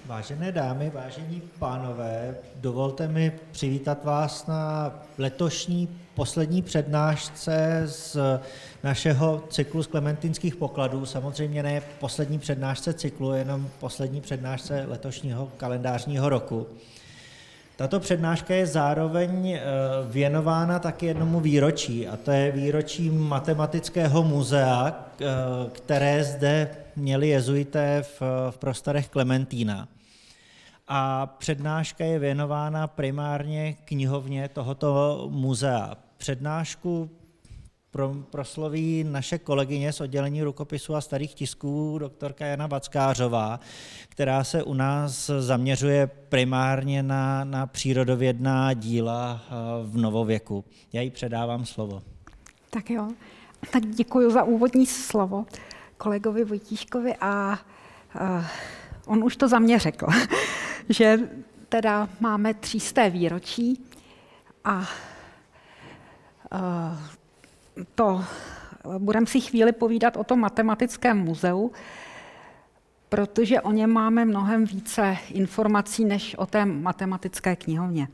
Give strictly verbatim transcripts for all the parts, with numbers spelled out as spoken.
Vážené dámy, vážení pánové, dovolte mi přivítat vás na letošní poslední přednášce z našeho cyklu z klementinských pokladů. Samozřejmě ne poslední přednášce cyklu, jenom poslední přednášce letošního kalendářního roku. Tato přednáška je zároveň věnována taky jednomu výročí, a to je výročí Matematického muzea, které zde měli jezuité v, v prostorech Klementína. A přednáška je věnována primárně knihovně tohoto muzea. Přednášku pro, prosloví naše kolegyně z oddělení rukopisů a starých tisků, doktorka Jana Vackářová, která se u nás zaměřuje primárně na, na přírodovědná díla v novověku. Já jí předávám slovo. Tak jo, tak děkuji za úvodní slovo kolegovi Vojtíškovi a uh, on už to za mě řekl, že teda máme třísté výročí a uh, to budeme si chvíli povídat o tom matematickém muzeu, protože o něm máme mnohem více informací než o té matematické knihovně.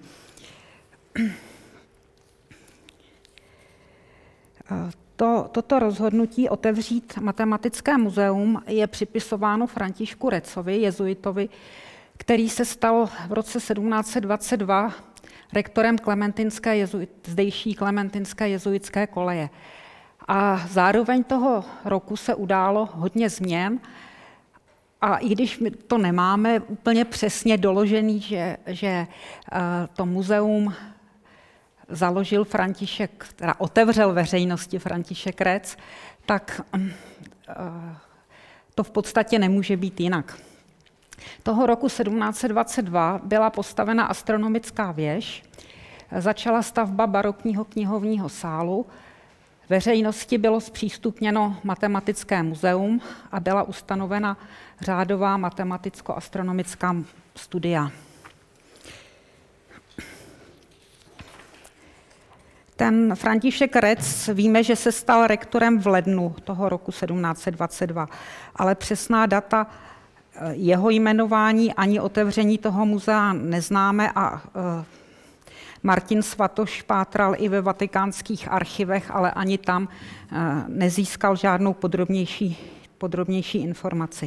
To, toto rozhodnutí otevřít matematické muzeum je připisováno Františku Recovi, jezuitovi, který se stal v roce sedmnáct set dvacet dva rektorem klementinské jezuit, zdejší klementinské jezuitské koleje. A zároveň toho roku se událo hodně změn, a i když my to nemáme úplně přesně doložený, že, že to muzeum založil František, teda otevřel veřejnosti František Rec, tak to v podstatě nemůže být jinak. Toho roku sedmnáct set dvacet dva byla postavena astronomická věž, začala stavba barokního knihovního sálu, veřejnosti bylo zpřístupněno matematické muzeum a byla ustanovena řádová matematicko-astronomická studia. Ten František Rec, víme, že se stal rektorem v lednu toho roku sedmnáct set dvacet dva, ale přesná data jeho jmenování ani otevření toho muzea neznáme a Martin Svatoš pátral i ve vatikánských archivech, ale ani tam nezískal žádnou podrobnější, podrobnější informaci.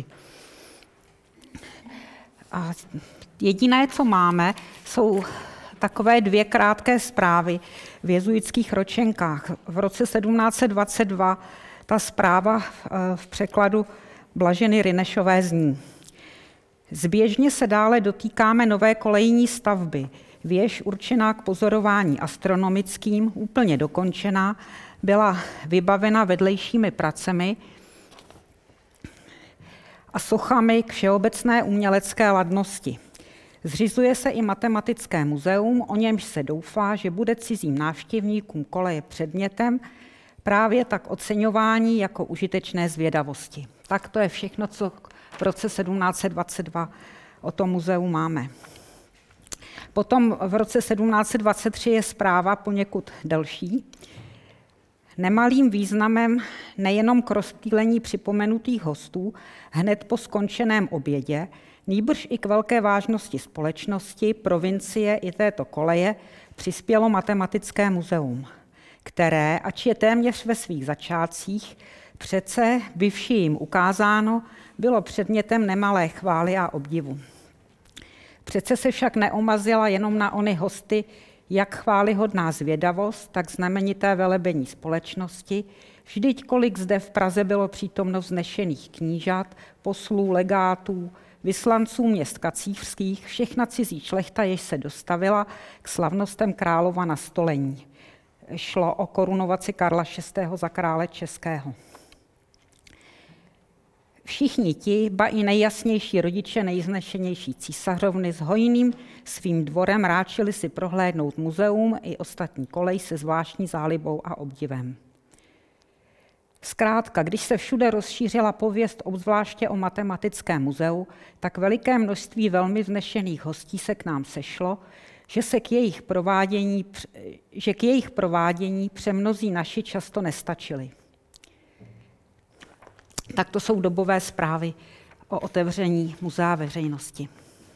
A jediné, co máme, jsou takové dvě krátké zprávy v jezuitských ročenkách. V roce sedmnáct set dvacet dva ta zpráva v překladu Blaženy Rynešové zní: Zběžně se dále dotýkáme nové kolejní stavby. Věž určená k pozorování astronomickým, úplně dokončená, byla vybavena vedlejšími pracemi a sochami k všeobecné umělecké ladnosti. Zřizuje se i matematické muzeum, o němž se doufá, že bude cizím návštěvníkům koleje předmětem, právě tak oceňování jako užitečné zvědavosti. Tak to je všechno, co v roce sedmnáct set dvacet dva o tom muzeu máme. Potom v roce sedmnáct set dvacet tři je zpráva poněkud delší. Nemalým významem nejenom k rozptýlení připomenutých hostů hned po skončeném obědě, nýbrž i k velké vážnosti společnosti, provincie i této koleje přispělo matematické muzeum, které, ač je téměř ve svých začátcích, přece, byvši jim ukázáno, bylo předmětem nemalé chvály a obdivu. Přece se však neomazila jenom na ony hosty, jak chvályhodná zvědavost, tak znamenité velebení společnosti. Vždyť kolik zde v Praze bylo přítomno vznešených knížat, poslů, legátů, vyslanců měst kacířských, všechna cizí šlechta, jež se dostavila k slavnostem králova nastolení. Šlo o korunovaci Karla šestého za krále českého. Všichni ti, ba i nejjasnější rodiče nejznešenější císařovny s hojným svým dvorem ráčili si prohlédnout muzeum i ostatní kolej se zvláštní zálibou a obdivem. Zkrátka, když se všude rozšířila pověst obzvláště o matematickém muzeu, tak veliké množství velmi vznešených hostí se k nám sešlo, že, se k jejich provádění, že k jejich provádění přemnozí naši často nestačili. Tak to jsou dobové zprávy o otevření muzea veřejnosti.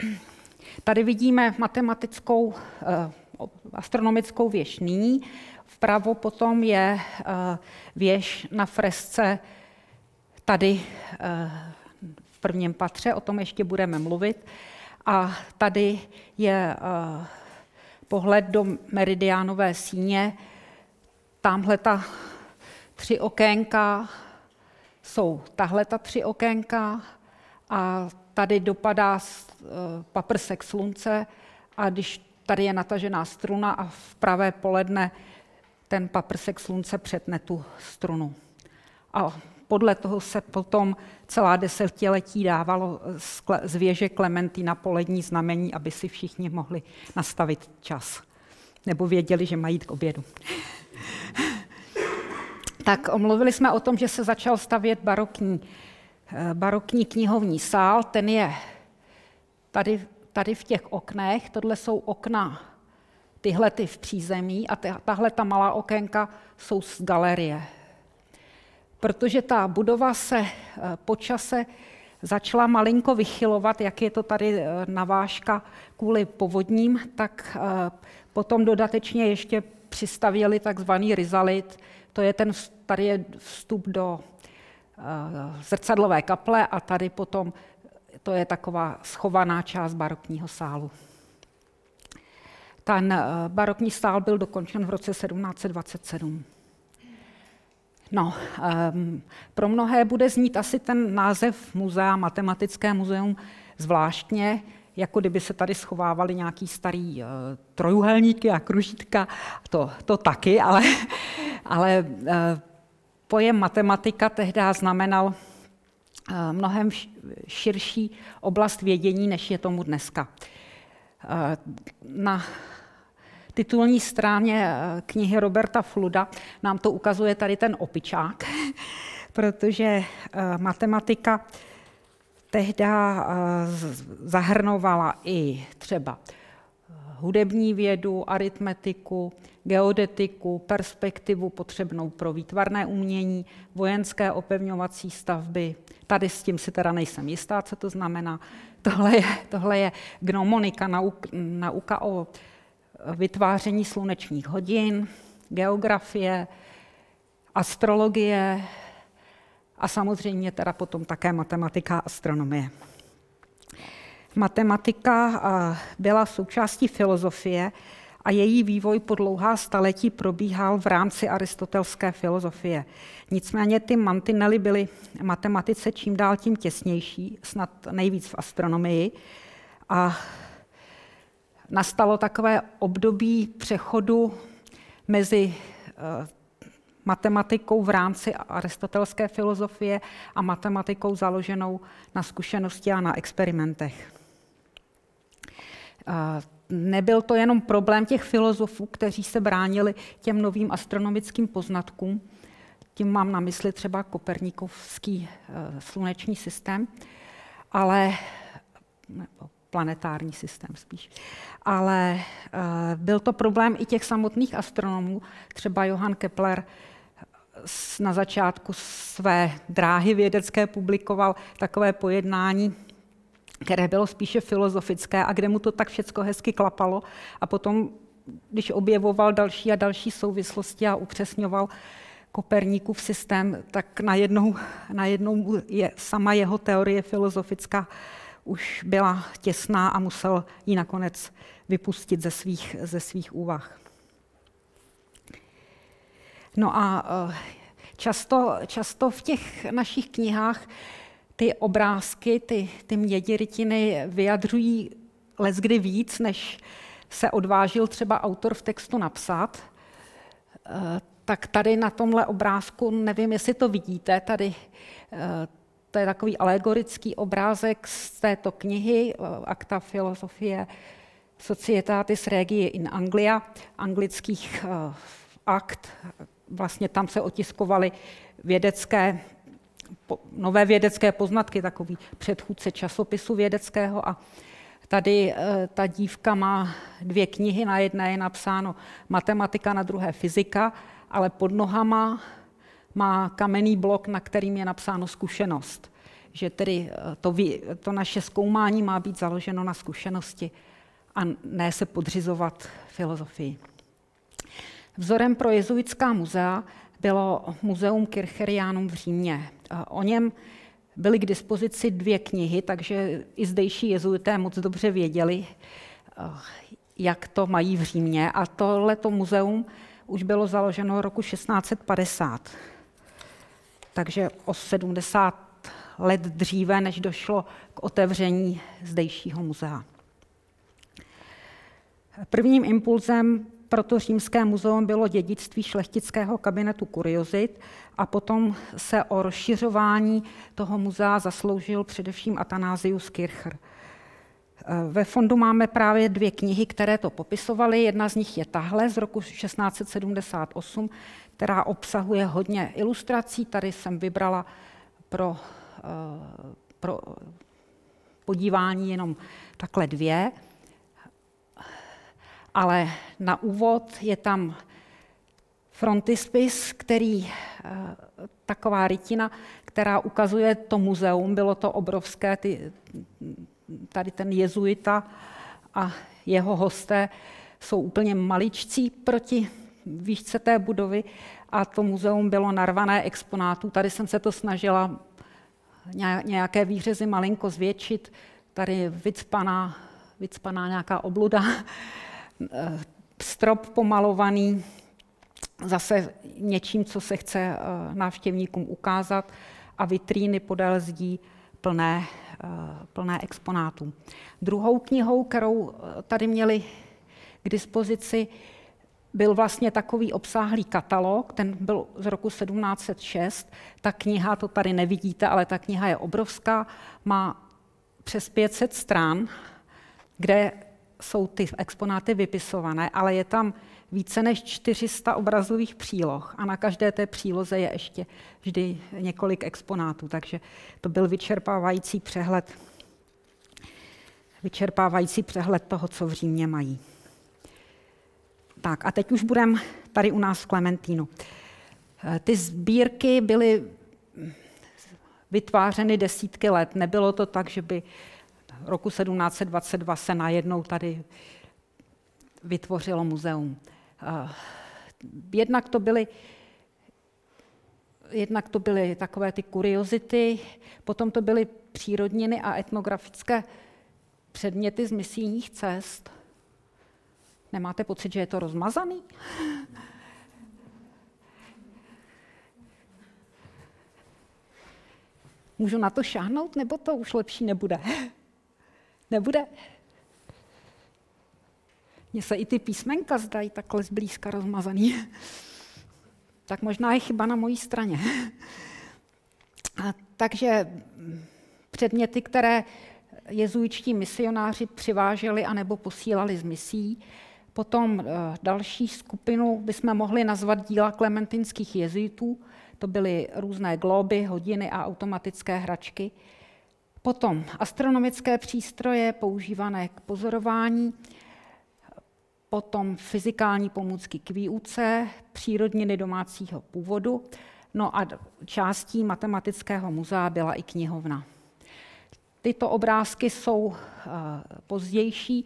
Tady vidíme matematickou astronomickou věž nyní. Vpravo potom je věž na fresce tady v prvním patře, o tom ještě budeme mluvit. A tady je pohled do meridiánové síně. Tamhle ta tři okénka jsou tahle ta tři okénka a tady dopadá paprsek slunce a když tady je natažená struna a v pravé poledne ten paprsek slunce přetne tu strunu. A podle toho se potom celá desetiletí dávalo z věže Klementina polední znamení, aby si všichni mohli nastavit čas. Nebo věděli, že mají jít k obědu. Tak mluvili jsme o tom, že se začal stavět barokní, barokní knihovní sál. Ten je tady, tady v těch oknech. Tohle jsou okna, tyhle ty v přízemí a tahle ta malá okénka jsou z galerie. Protože ta budova se po čase začala malinko vychylovat, jak je to tady navážka kvůli povodním, tak potom dodatečně ještě přistavěli takzvaný rizalit. To je ten, tady je vstup do zrcadlové kaple a tady potom to je taková schovaná část barokního sálu. Ten barokní sál byl dokončen v roce sedmnáct set dvacet sedm. No, um, pro mnohé bude znít asi ten název muzea, Matematické muzeum, zvláštně, jako kdyby se tady schovávaly nějaký starý uh, trojuhelníky a kružítka, to, to taky, ale, ale uh, pojem matematika tehdy znamenal uh, mnohem širší oblast vědění, než je tomu dneska. Uh, na titulní straně knihy Roberta Fluda nám to ukazuje tady ten opičák, protože matematika tehdy zahrnovala i třeba hudební vědu, aritmetiku, geodetiku, perspektivu potřebnou pro výtvarné umění, vojenské opevňovací stavby. Tady s tím si teda nejsem jistá, co to znamená. Tohle je, tohle je gnomonika, nauk, nauka o vytváření slunečních hodin, geografie, astrologie a samozřejmě teda potom také matematika a astronomie. Matematika byla součástí filozofie a její vývoj po dlouhá staletí probíhal v rámci aristotelské filozofie. Nicméně ty mantinely byly matematice čím dál tím těsnější, snad nejvíc v astronomii, a nastalo takové období přechodu mezi matematikou v rámci aristotelské filozofie a matematikou založenou na zkušenosti a na experimentech. Nebyl to jenom problém těch filozofů, kteří se bránili těm novým astronomickým poznatkům, tím mám na mysli třeba koperníkovský sluneční systém, ale nebo planetární systém spíš. Ale uh, byl to problém i těch samotných astronomů. Třeba Johann Kepler na začátku své dráhy vědecké publikoval takové pojednání, které bylo spíše filozofické a kde mu to tak všecko hezky klapalo. A potom, když objevoval další a další souvislosti a upřesňoval Koperníkův systém, tak najednou, najednou je sama jeho teorie filozofická už byla těsná a musel ji nakonec vypustit ze svých, ze svých úvah. No a často, často v těch našich knihách ty obrázky, ty, ty měděrytiny vyjadřují leckdy víc, než se odvážil třeba autor v textu napsat. Tak tady na tomhle obrázku, nevím, jestli to vidíte, tady to je takový alegorický obrázek z této knihy, Acta Philosophiae Societatis Regii in Anglia, anglických uh, akt. Vlastně tam se otiskovaly vědecké, po, nové vědecké poznatky, takový předchůdce časopisu vědeckého. A tady uh, ta dívka má dvě knihy, na jedné je napsáno matematika, na druhé fyzika, ale pod nohama má kamenný blok, na kterým je napsáno zkušenost. že tedy to, to naše zkoumání má být založeno na zkušenosti a ne se podřizovat filozofii. Vzorem pro jezuitská muzea bylo Muzeum Kircherianum v Římě. O něm byly k dispozici dvě knihy, takže i zdejší jezuité moc dobře věděli, jak to mají v Římě. A tohleto muzeum už bylo založeno roku šestnáct set padesát. Takže o sedmdesát let dříve, než došlo k otevření zdejšího muzea. Prvním impulzem pro to římské muzeum bylo dědictví šlechtického kabinetu kuriozit a potom se o rozšiřování toho muzea zasloužil především Athanasius Kircher. Ve fondu máme právě dvě knihy, které to popisovaly. Jedna z nich je tahle z roku šestnáct set sedmdesát osm, která obsahuje hodně ilustrací. Tady jsem vybrala pro, pro podívání jenom takhle dvě. Ale na úvod je tam frontispis, který, taková rytina, která ukazuje to muzeum. Bylo to obrovské, ty, tady ten jezuita a jeho hosté jsou úplně maličcí proti výšce té budovy a to muzeum bylo narvané exponátů. Tady jsem se to snažila nějaké výřezy malinko zvětšit. Tady je vycpaná, vycpaná nějaká obluda, strop pomalovaný, zase něčím, co se chce návštěvníkům ukázat a vitríny podél zdí plné, plné exponátů. Druhou knihou, kterou tady měli k dispozici, byl vlastně takový obsáhlý katalog, ten byl z roku sedmnáct set šest. Ta kniha, to tady nevidíte, ale ta kniha je obrovská, má přes pět set stran, kde jsou ty exponáty vypisované, ale je tam více než čtyři sta obrazových příloh a na každé té příloze je ještě vždy několik exponátů, takže to byl vyčerpávající přehled, vyčerpávající přehled toho, co v Římě mají. Tak a teď už budeme tady u nás v Klementínu. Ty sbírky byly vytvářeny desítky let. Nebylo to tak, že by roku sedmnáct set dvacet dva se najednou tady vytvořilo muzeum. Jednak to byly, jednak to byly takové ty kuriozity, potom to byly přírodniny a etnografické předměty z misijních cest. Nemáte pocit, že je to rozmazaný? Můžu na to šáhnout, nebo to už lepší nebude? Nebude? Mně se i ty písmenka zdají takhle zblízka rozmazaný. Tak možná je chyba na mojí straně. A takže předměty, které jezuitští misionáři přiváželi anebo posílali z misí. Potom další skupinu bychom mohli nazvat díla klementinských jezuitů. To byly různé glóby, hodiny a automatické hračky. Potom astronomické přístroje používané k pozorování, potom fyzikální pomůcky k výuce, přírodniny domácího původu, no a částí matematického muzea byla i knihovna. Tyto obrázky jsou uh, pozdější.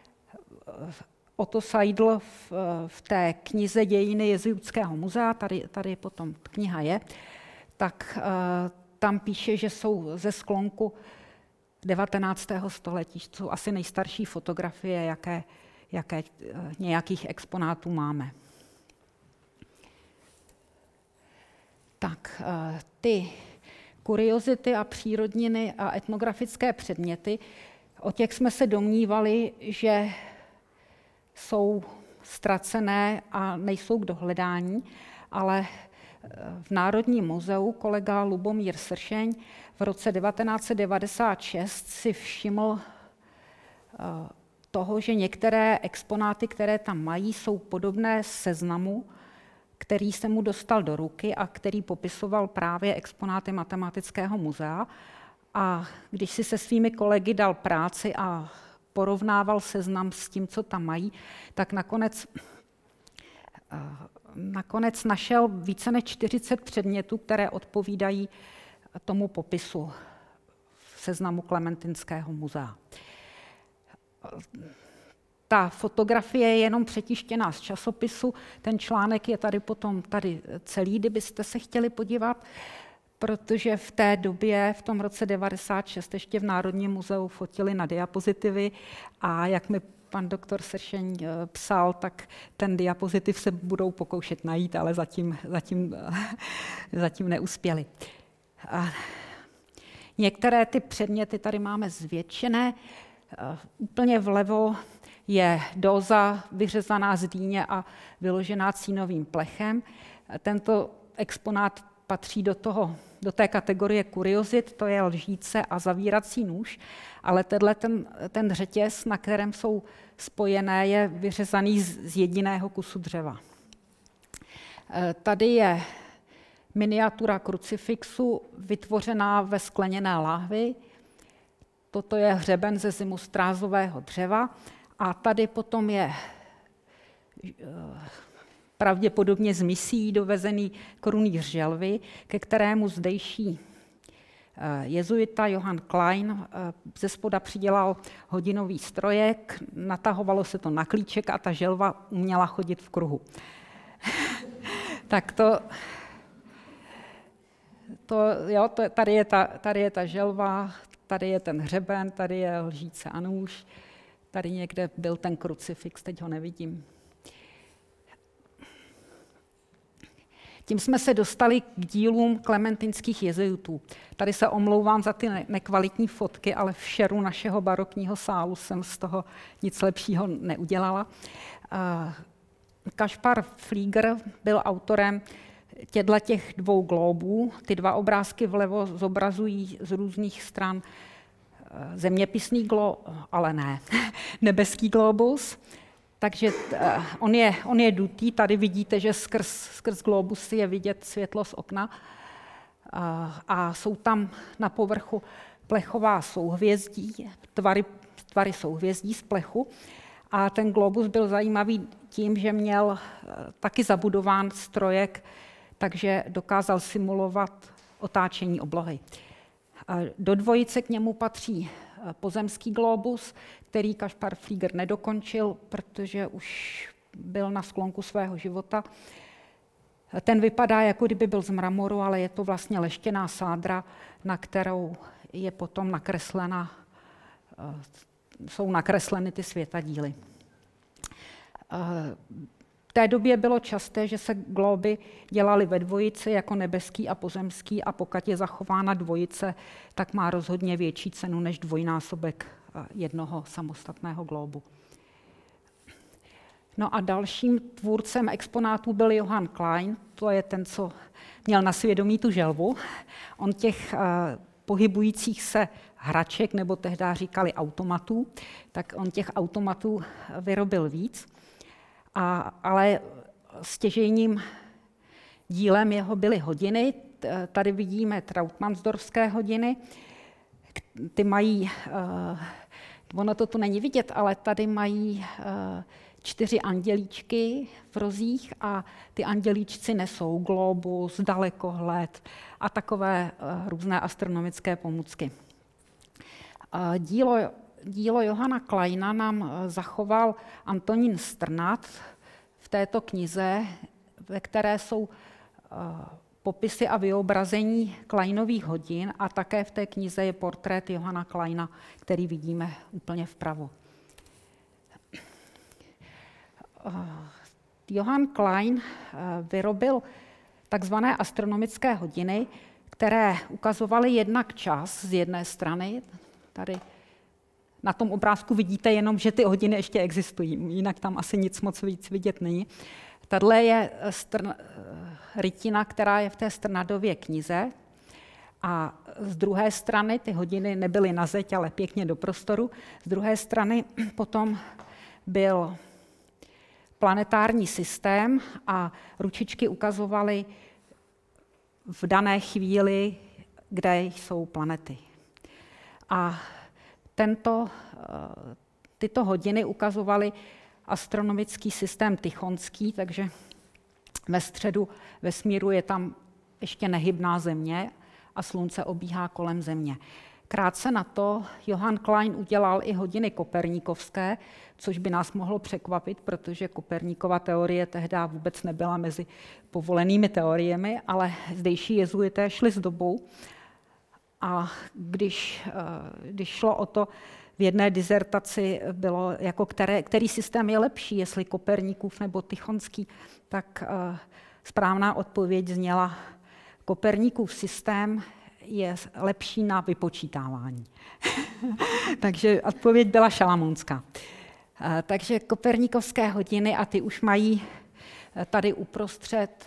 Otto Seidl v, v té knize Dějiny jezuitského muzea, tady, tady potom kniha je, tak uh, tam píše, že jsou ze sklonku devatenáctého století, to jsou asi nejstarší fotografie, jaké, jaké uh, nějakých exponátů máme. Tak uh, ty kuriozity a přírodniny a etnografické předměty, o těch jsme se domnívali, že jsou ztracené a nejsou k dohledání, ale v Národním muzeu kolega Lubomír Sršeň v roce devatenáct set devadesát šest si všiml toho, že některé exponáty, které tam mají, jsou podobné seznamu, který se mu dostal do ruky a který popisoval právě exponáty matematického muzea. A když si se svými kolegy dal práci a porovnával seznam s tím, co tam mají, tak nakonec, nakonec našel více než čtyřicet předmětů, které odpovídají tomu popisu seznamu Klementinského muzea. Ta fotografie je jenom přetištěná z časopisu, ten článek je tady potom tady celý, kdybyste se chtěli podívat, protože v té době, v tom roce devadesát šest, ještě v Národním muzeu fotili na diapozitivy a jak mi pan doktor Sršeň psal, tak ten diapozitiv se budou pokoušet najít, ale zatím, zatím, zatím neuspěli. A některé ty předměty tady máme zvětšené. Úplně vlevo je dóza vyřezaná z dýně a vyložená cínovým plechem. Tento exponát patří do, toho, do té kategorie kuriozit, to je lžíce a zavírací nůž, ale tenhle ten, ten řetěz, na kterém jsou spojené, je vyřezaný z, z jediného kusu dřeva. Tady je miniatura krucifixu vytvořená ve skleněné láhvi. Toto je hřeben ze zimostrázového dřeva a tady potom je pravděpodobně z misí dovezený korunýř želvy, ke kterému zdejší jezuita Johann Klein ze spoda přidělal hodinový strojek, natahovalo se to na klíček a ta želva uměla chodit v kruhu. Tak to, to, jo, to, tady, je ta, tady je ta želva, tady je ten hřeben, tady je lžíce a nůž, tady někde byl ten krucifix, teď ho nevidím. Tím jsme se dostali k dílům klementinských jezuitů. Tady se omlouvám za ty nekvalitní fotky, ale v šeru našeho barokního sálu jsem z toho nic lepšího neudělala. Kašpar Flieger byl autorem těch dvou glóbů. Ty dva obrázky vlevo zobrazují z různých stran zeměpisný glóbus, ale ne, nebeský glóbus. Takže on je, on je dutý, tady vidíte, že skrz, skrz glóbus je vidět světlo z okna a, a jsou tam na povrchu plechová souhvězdí, tvary, tvary souhvězdí z plechu a ten glóbus byl zajímavý tím, že měl taky zabudován strojek, takže dokázal simulovat otáčení oblohy. Do dvojice k němu patří pozemský glóbus, který Kašpar Flieger nedokončil, protože už byl na sklonku svého života. Ten vypadá, jako kdyby byl z mramoru, ale je to vlastně leštěná sádra, na kterou je potom nakreslena, jsou nakresleny ty světadíly. V té době bylo časté, že se glóby dělaly ve dvojici jako nebeský a pozemský a pokud je zachována dvojice, tak má rozhodně větší cenu než dvojnásobek jednoho samostatného glóbu. No a dalším tvůrcem exponátů byl Johann Klein, to je ten, co měl na svědomí tu želvu. On těch uh, pohybujících se hraček, nebo tehdy říkali automatů, tak on těch automatů vyrobil víc. A, ale stěžejním dílem jeho byly hodiny. Tady vidíme Trautmannsdorfské hodiny. Ty mají, uh, ono to tu není vidět, ale tady mají uh, čtyři andělíčky v rozích a ty andělíčci nesou globus, dalekohled a takové uh, různé astronomické pomůcky. Uh, dílo Dílo Johanna Kleina nám zachoval Antonín Strnad v této knize, ve které jsou popisy a vyobrazení Kleinových hodin a také v té knize je portrét Johanna Kleina, který vidíme úplně vpravo. Johann Klein vyrobil takzvané astronomické hodiny, které ukazovaly jednak čas z jedné strany, tady na tom obrázku vidíte jenom, že ty hodiny ještě existují, jinak tam asi nic moc víc vidět není. Tahle je strn, rytina, která je v té Strnadově knize a z druhé strany, ty hodiny nebyly na zeď, ale pěkně do prostoru, z druhé strany potom byl planetární systém a ručičky ukazovaly v dané chvíli, kde jsou planety. A Tento, tyto hodiny ukazovaly astronomický systém tychonský, takže ve středu vesmíru je tam ještě nehybná Země a Slunce obíhá kolem Země. Krátce na to Johann Klein udělal i hodiny koperníkovské, což by nás mohlo překvapit, protože Koperníkova teorie tehdy vůbec nebyla mezi povolenými teoriemi, ale zdejší jezuité šli s dobou. A když, když šlo o to, v jedné dizertaci bylo, jako které, který systém je lepší, jestli Koperníkův nebo Tychonský, tak správná odpověď zněla: Koperníkův systém je lepší na vypočítávání. Takže odpověď byla šalamounská. Takže koperníkovské hodiny, a ty už mají tady uprostřed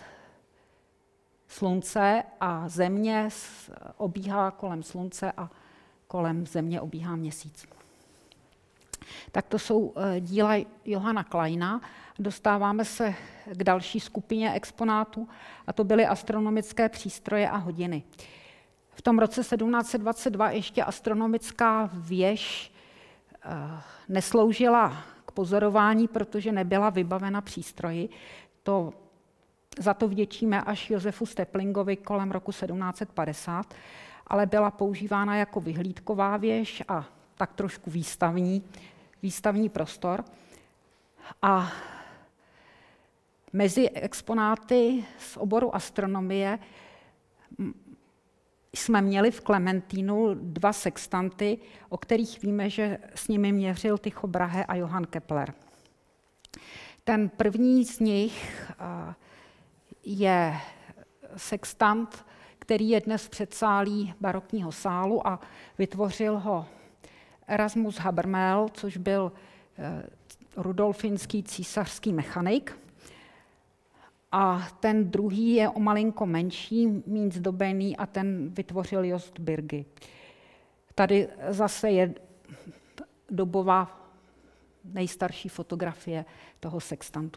slunce a země obíhá kolem slunce a kolem země obíhá měsíc. Tak to jsou díla Johanna Kleina. Dostáváme se k další skupině exponátů, a to byly astronomické přístroje a hodiny. V tom roce sedmnáct set dvacet dva ještě astronomická věž nesloužila k pozorování, protože nebyla vybavena přístroji. To, za to vděčíme až Josefu Steplingovi kolem roku sedmnáct set padesát, ale byla používána jako vyhlídková věž a tak trošku výstavní, výstavní prostor. A mezi exponáty z oboru astronomie jsme měli v Klementínu dva sextanty, o kterých víme, že s nimi měřil Tycho Brahe a Johann Kepler. Ten první z nich je sextant, který je dnes v předsálí barokního sálu, a vytvořil ho Erasmus Habermehl, což byl rudolfinský císařský mechanik. A ten druhý je o malinko menší, méně zdobený, a ten vytvořil Jost Bürgi. Tady zase je dobová nejstarší fotografie toho sextantu.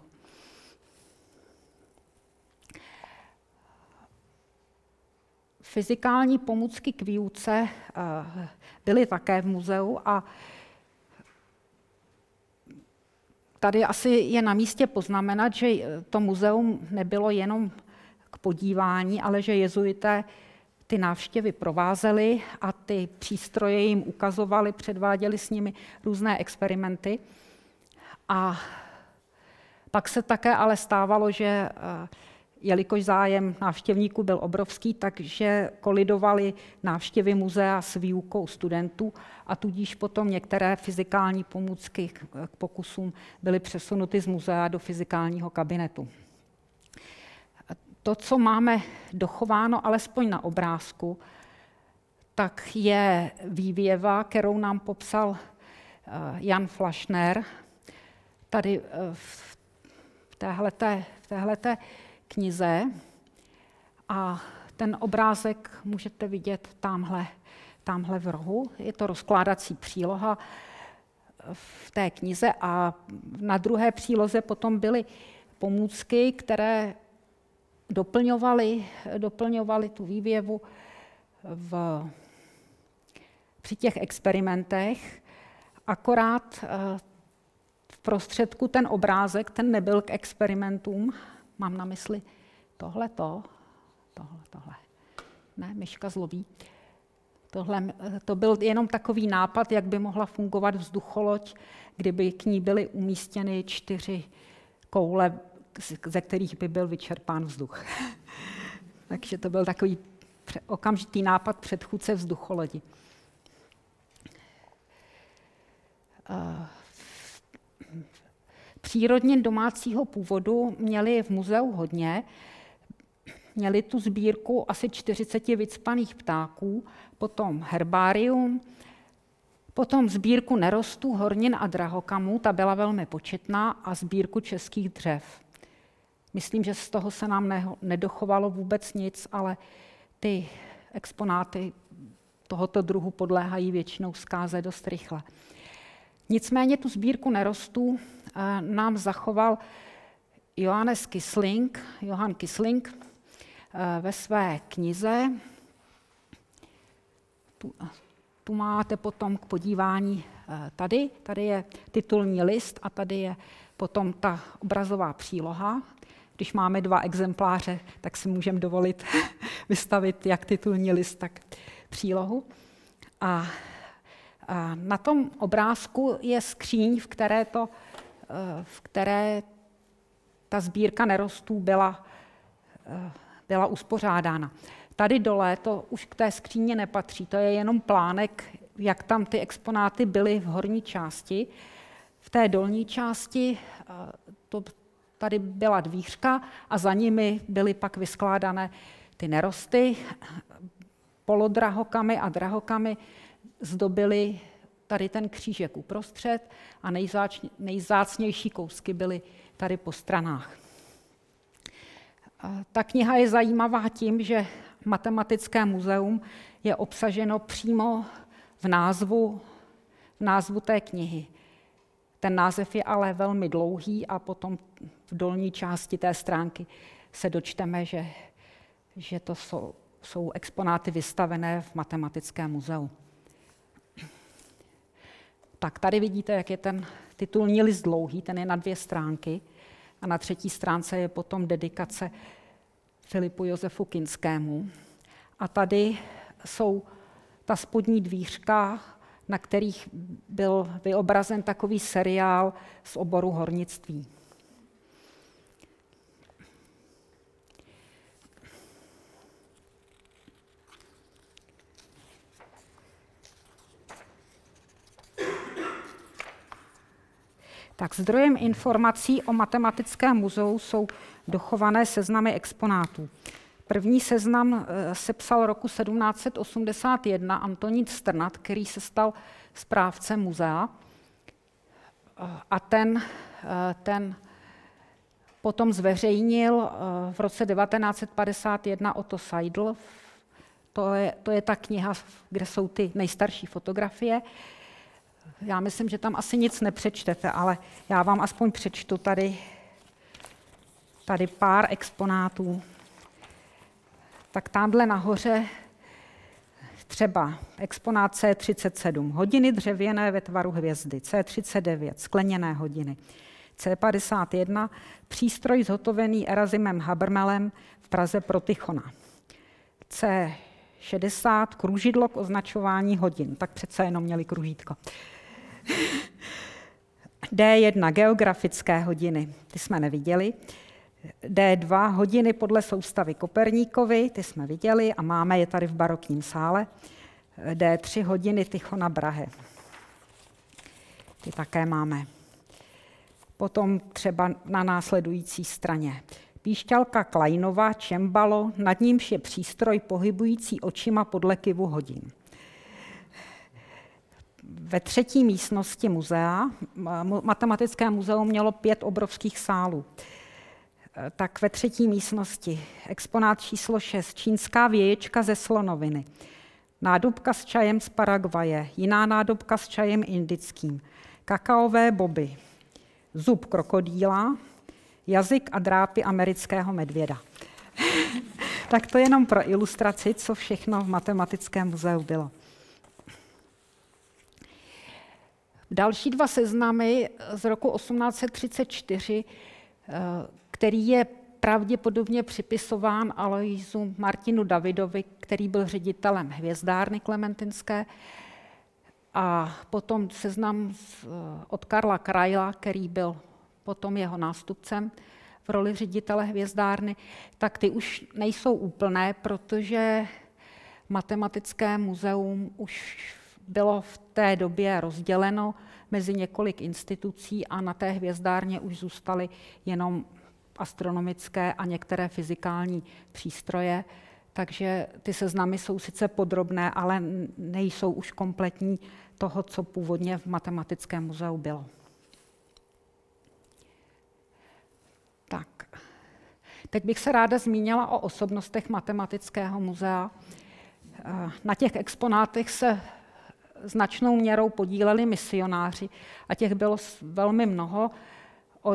Fyzikální pomůcky k výuce byly také v muzeu, a tady asi je na místě poznamenat, že to muzeum nebylo jenom k podívání, ale že jezuité ty návštěvy provázeli a ty přístroje jim ukazovali, předváděli s nimi různé experimenty. A pak se také ale stávalo, že jelikož zájem návštěvníků byl obrovský, takže kolidovaly návštěvy muzea s výukou studentů, a tudíž potom některé fyzikální pomůcky k pokusům byly přesunuty z muzea do fyzikálního kabinetu. To, co máme dochováno alespoň na obrázku, tak je vývěva, kterou nám popsal Jan Flašner. Tady v téhleté, v téhleté knize, a ten obrázek můžete vidět tamhle, tamhle v rohu. Je to rozkládací příloha v té knize, a na druhé příloze potom byly pomůcky, které doplňovaly, doplňovaly tu vývěvu v, při těch experimentech, akorát v prostředku ten obrázek, ten nebyl k experimentům. Mám na mysli tohleto, tohle, tohle. Ne, myška zlobí. Tohle, to byl jenom takový nápad, jak by mohla fungovat vzducholoď, kdyby k ní byly umístěny čtyři koule, ze kterých by byl vyčerpán vzduch. Takže to byl takový okamžitý nápad předchůdce vzducholodi. Přírodně domácího původu měli v muzeu hodně. Měli tu sbírku asi čtyřicet vycpaných ptáků, potom herbárium, potom sbírku nerostů, hornin a drahokamů, ta byla velmi početná, a sbírku českých dřev. Myslím, že z toho se nám nedochovalo vůbec nic, ale ty exponáty tohoto druhu podléhají většinou zkáze dost rychle. Nicméně tu sbírku nerostů nám zachoval Johannes Kissling, Johann Kissling ve své knize. Tu, tu máte potom k podívání tady. Tady je titulní list a tady je potom ta obrazová příloha. Když máme dva exempláře, tak si můžeme dovolit vystavit jak titulní list, tak přílohu. A, a na tom obrázku je skříň, v které, to, v které ta sbírka nerostů byla, byla uspořádána. Tady dole to už k té skříně nepatří, to je jenom plánek, jak tam ty exponáty byly v horní části. V té dolní části to, tady byla dvířka a za nimi byly pak vyskládané ty nerosty. Polodrahokamy a drahokamy zdobily tady ten křížek uprostřed a nejzáč, nejzácnější kousky byly tady po stranách. Ta kniha je zajímavá tím, že Matematické muzeum je obsaženo přímo v názvu, v názvu té knihy. Ten název je ale velmi dlouhý a potom v dolní části té stránky se dočteme, že, že to jsou, jsou exponáty vystavené v Matematickém muzeu. Tak tady vidíte, jak je ten titulní list dlouhý, ten je na dvě stránky a na třetí stránce je potom dedikace Filipu Josefu Kinskému. A tady jsou ta spodní dvířka, na kterých byl vyobrazen takový seriál z oboru hornictví. Tak zdrojem informací o Matematickém muzeu jsou dochované seznamy exponátů. První seznam sepsal roku sedmnáct set osmdesát jedna Antonín Strnad, který se stal správcem muzea. A ten, ten potom zveřejnil v roce devatenáct set padesát jedna Otto Seidl. To je, to je ta kniha, kde jsou ty nejstarší fotografie. Já myslím, že tam asi nic nepřečtete, ale já vám aspoň přečtu tady, tady pár exponátů. Tak tamhle nahoře třeba exponát C třicet sedm, hodiny dřevěné ve tvaru hvězdy, C třicet devět, skleněné hodiny, C padesát jedna, přístroj zhotovený Erazimem Habermelem v Praze pro Tychona, C šedesát, kružidlo k označování hodin, tak přece jenom měli kružítko. D jedna, geografické hodiny, ty jsme neviděli. D dva, hodiny podle soustavy Koperníkovy, ty jsme viděli a máme je tady v barokním sále. D tři, hodiny Tychona Brahe. Ty také máme. Potom třeba na následující straně. Píšťalka Kleinova, čembalo, nad nímž je přístroj pohybující očima podle kyvu hodin. Ve třetí místnosti muzea, Matematické muzeum mělo pět obrovských sálů, tak ve třetí místnosti exponát číslo šest, čínská věječka ze slonoviny, nádobka s čajem z Paraguaje, jiná nádobka s čajem indickým, kakaové boby, zub krokodýla, jazyk a drápy amerického medvěda. Tak to jenom pro ilustraci, co všechno v Matematickém muzeu bylo. Další dva seznamy z roku osmnáct set třicet čtyři, který je pravděpodobně připisován Aloisu Martinu Davidovi, který byl ředitelem hvězdárny klementinské, a potom seznam od Karla Kraila, který byl potom jeho nástupcem v roli ředitele hvězdárny, tak ty už nejsou úplné, protože Matematické muzeum už bylo v té době rozděleno mezi několik institucí a na té hvězdárně už zůstaly jenom astronomické a některé fyzikální přístroje, takže ty seznamy jsou sice podrobné, ale nejsou už kompletní toho, co původně v Matematickém muzeu bylo. Tak. Teď bych se ráda zmínila o osobnostech Matematického muzea. Na těch exponátech se značnou měrou podíleli misionáři a těch bylo velmi mnoho. O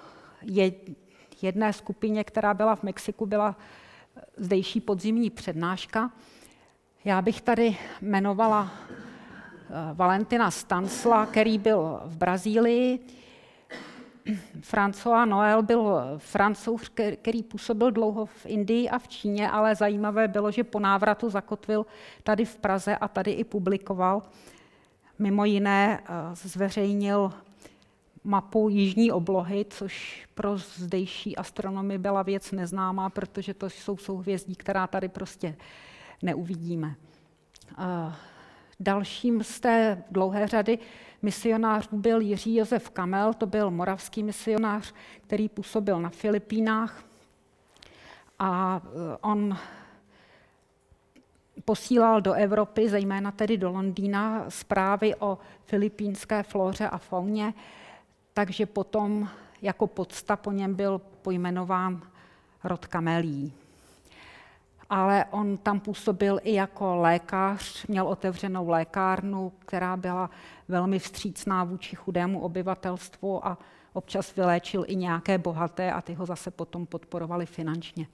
jedné skupině, která byla v Mexiku, byla zdejší podzimní přednáška. Já bych tady jmenovala Valentina Stansla, který byl v Brazílii. François Noël byl Francouz, který působil dlouho v Indii a v Číně, ale zajímavé bylo, že po návratu zakotvil tady v Praze a tady i publikoval. Mimo jiné zveřejnil mapu jižní oblohy, což pro zdejší astronomy byla věc neznámá, protože to jsou souhvězdí, která tady prostě neuvidíme. Dalším z té dlouhé řady misionářů byl Jiří Josef Kamel, to byl moravský misionář, který působil na Filipínách a on posílal do Evropy, zejména tedy do Londýna, zprávy o filipínské flóře a fauně, takže potom jako podsta po něm byl pojmenován rod kamelí. Ale on tam působil i jako lékař, měl otevřenou lékárnu, která byla velmi vstřícná vůči chudému obyvatelstvu a občas vyléčil i nějaké bohaté a ty ho zase potom podporovali finančně.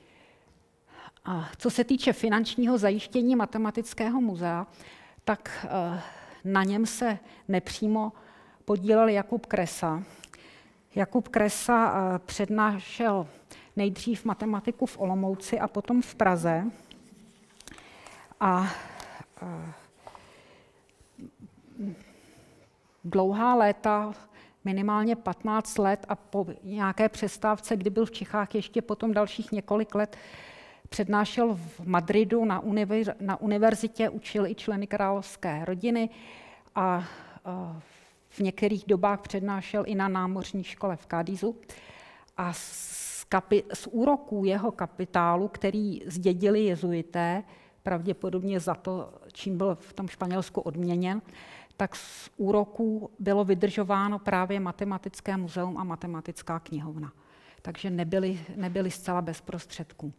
A co se týče finančního zajištění Matematického muzea, tak na něm se nepřímo podílel Jakub Kresa. Jakub Kresa přednášel nejdřív matematiku v Olomouci a potom v Praze. A dlouhá léta, minimálně patnáct let a po nějaké přestávce, kdy byl v Čechách ještě potom dalších několik let, přednášel v Madridu na, univer, na univerzitě, učil i členy královské rodiny a v některých dobách přednášel i na námořní škole v Cádizu. A z, kapi, z úroků jeho kapitálu, který zdědili jezuité, pravděpodobně za to, čím byl v tom Španělsku odměněn, tak z úroků bylo vydržováno právě Matematické muzeum a Matematická knihovna. Takže nebyli, nebyli zcela bez prostředků.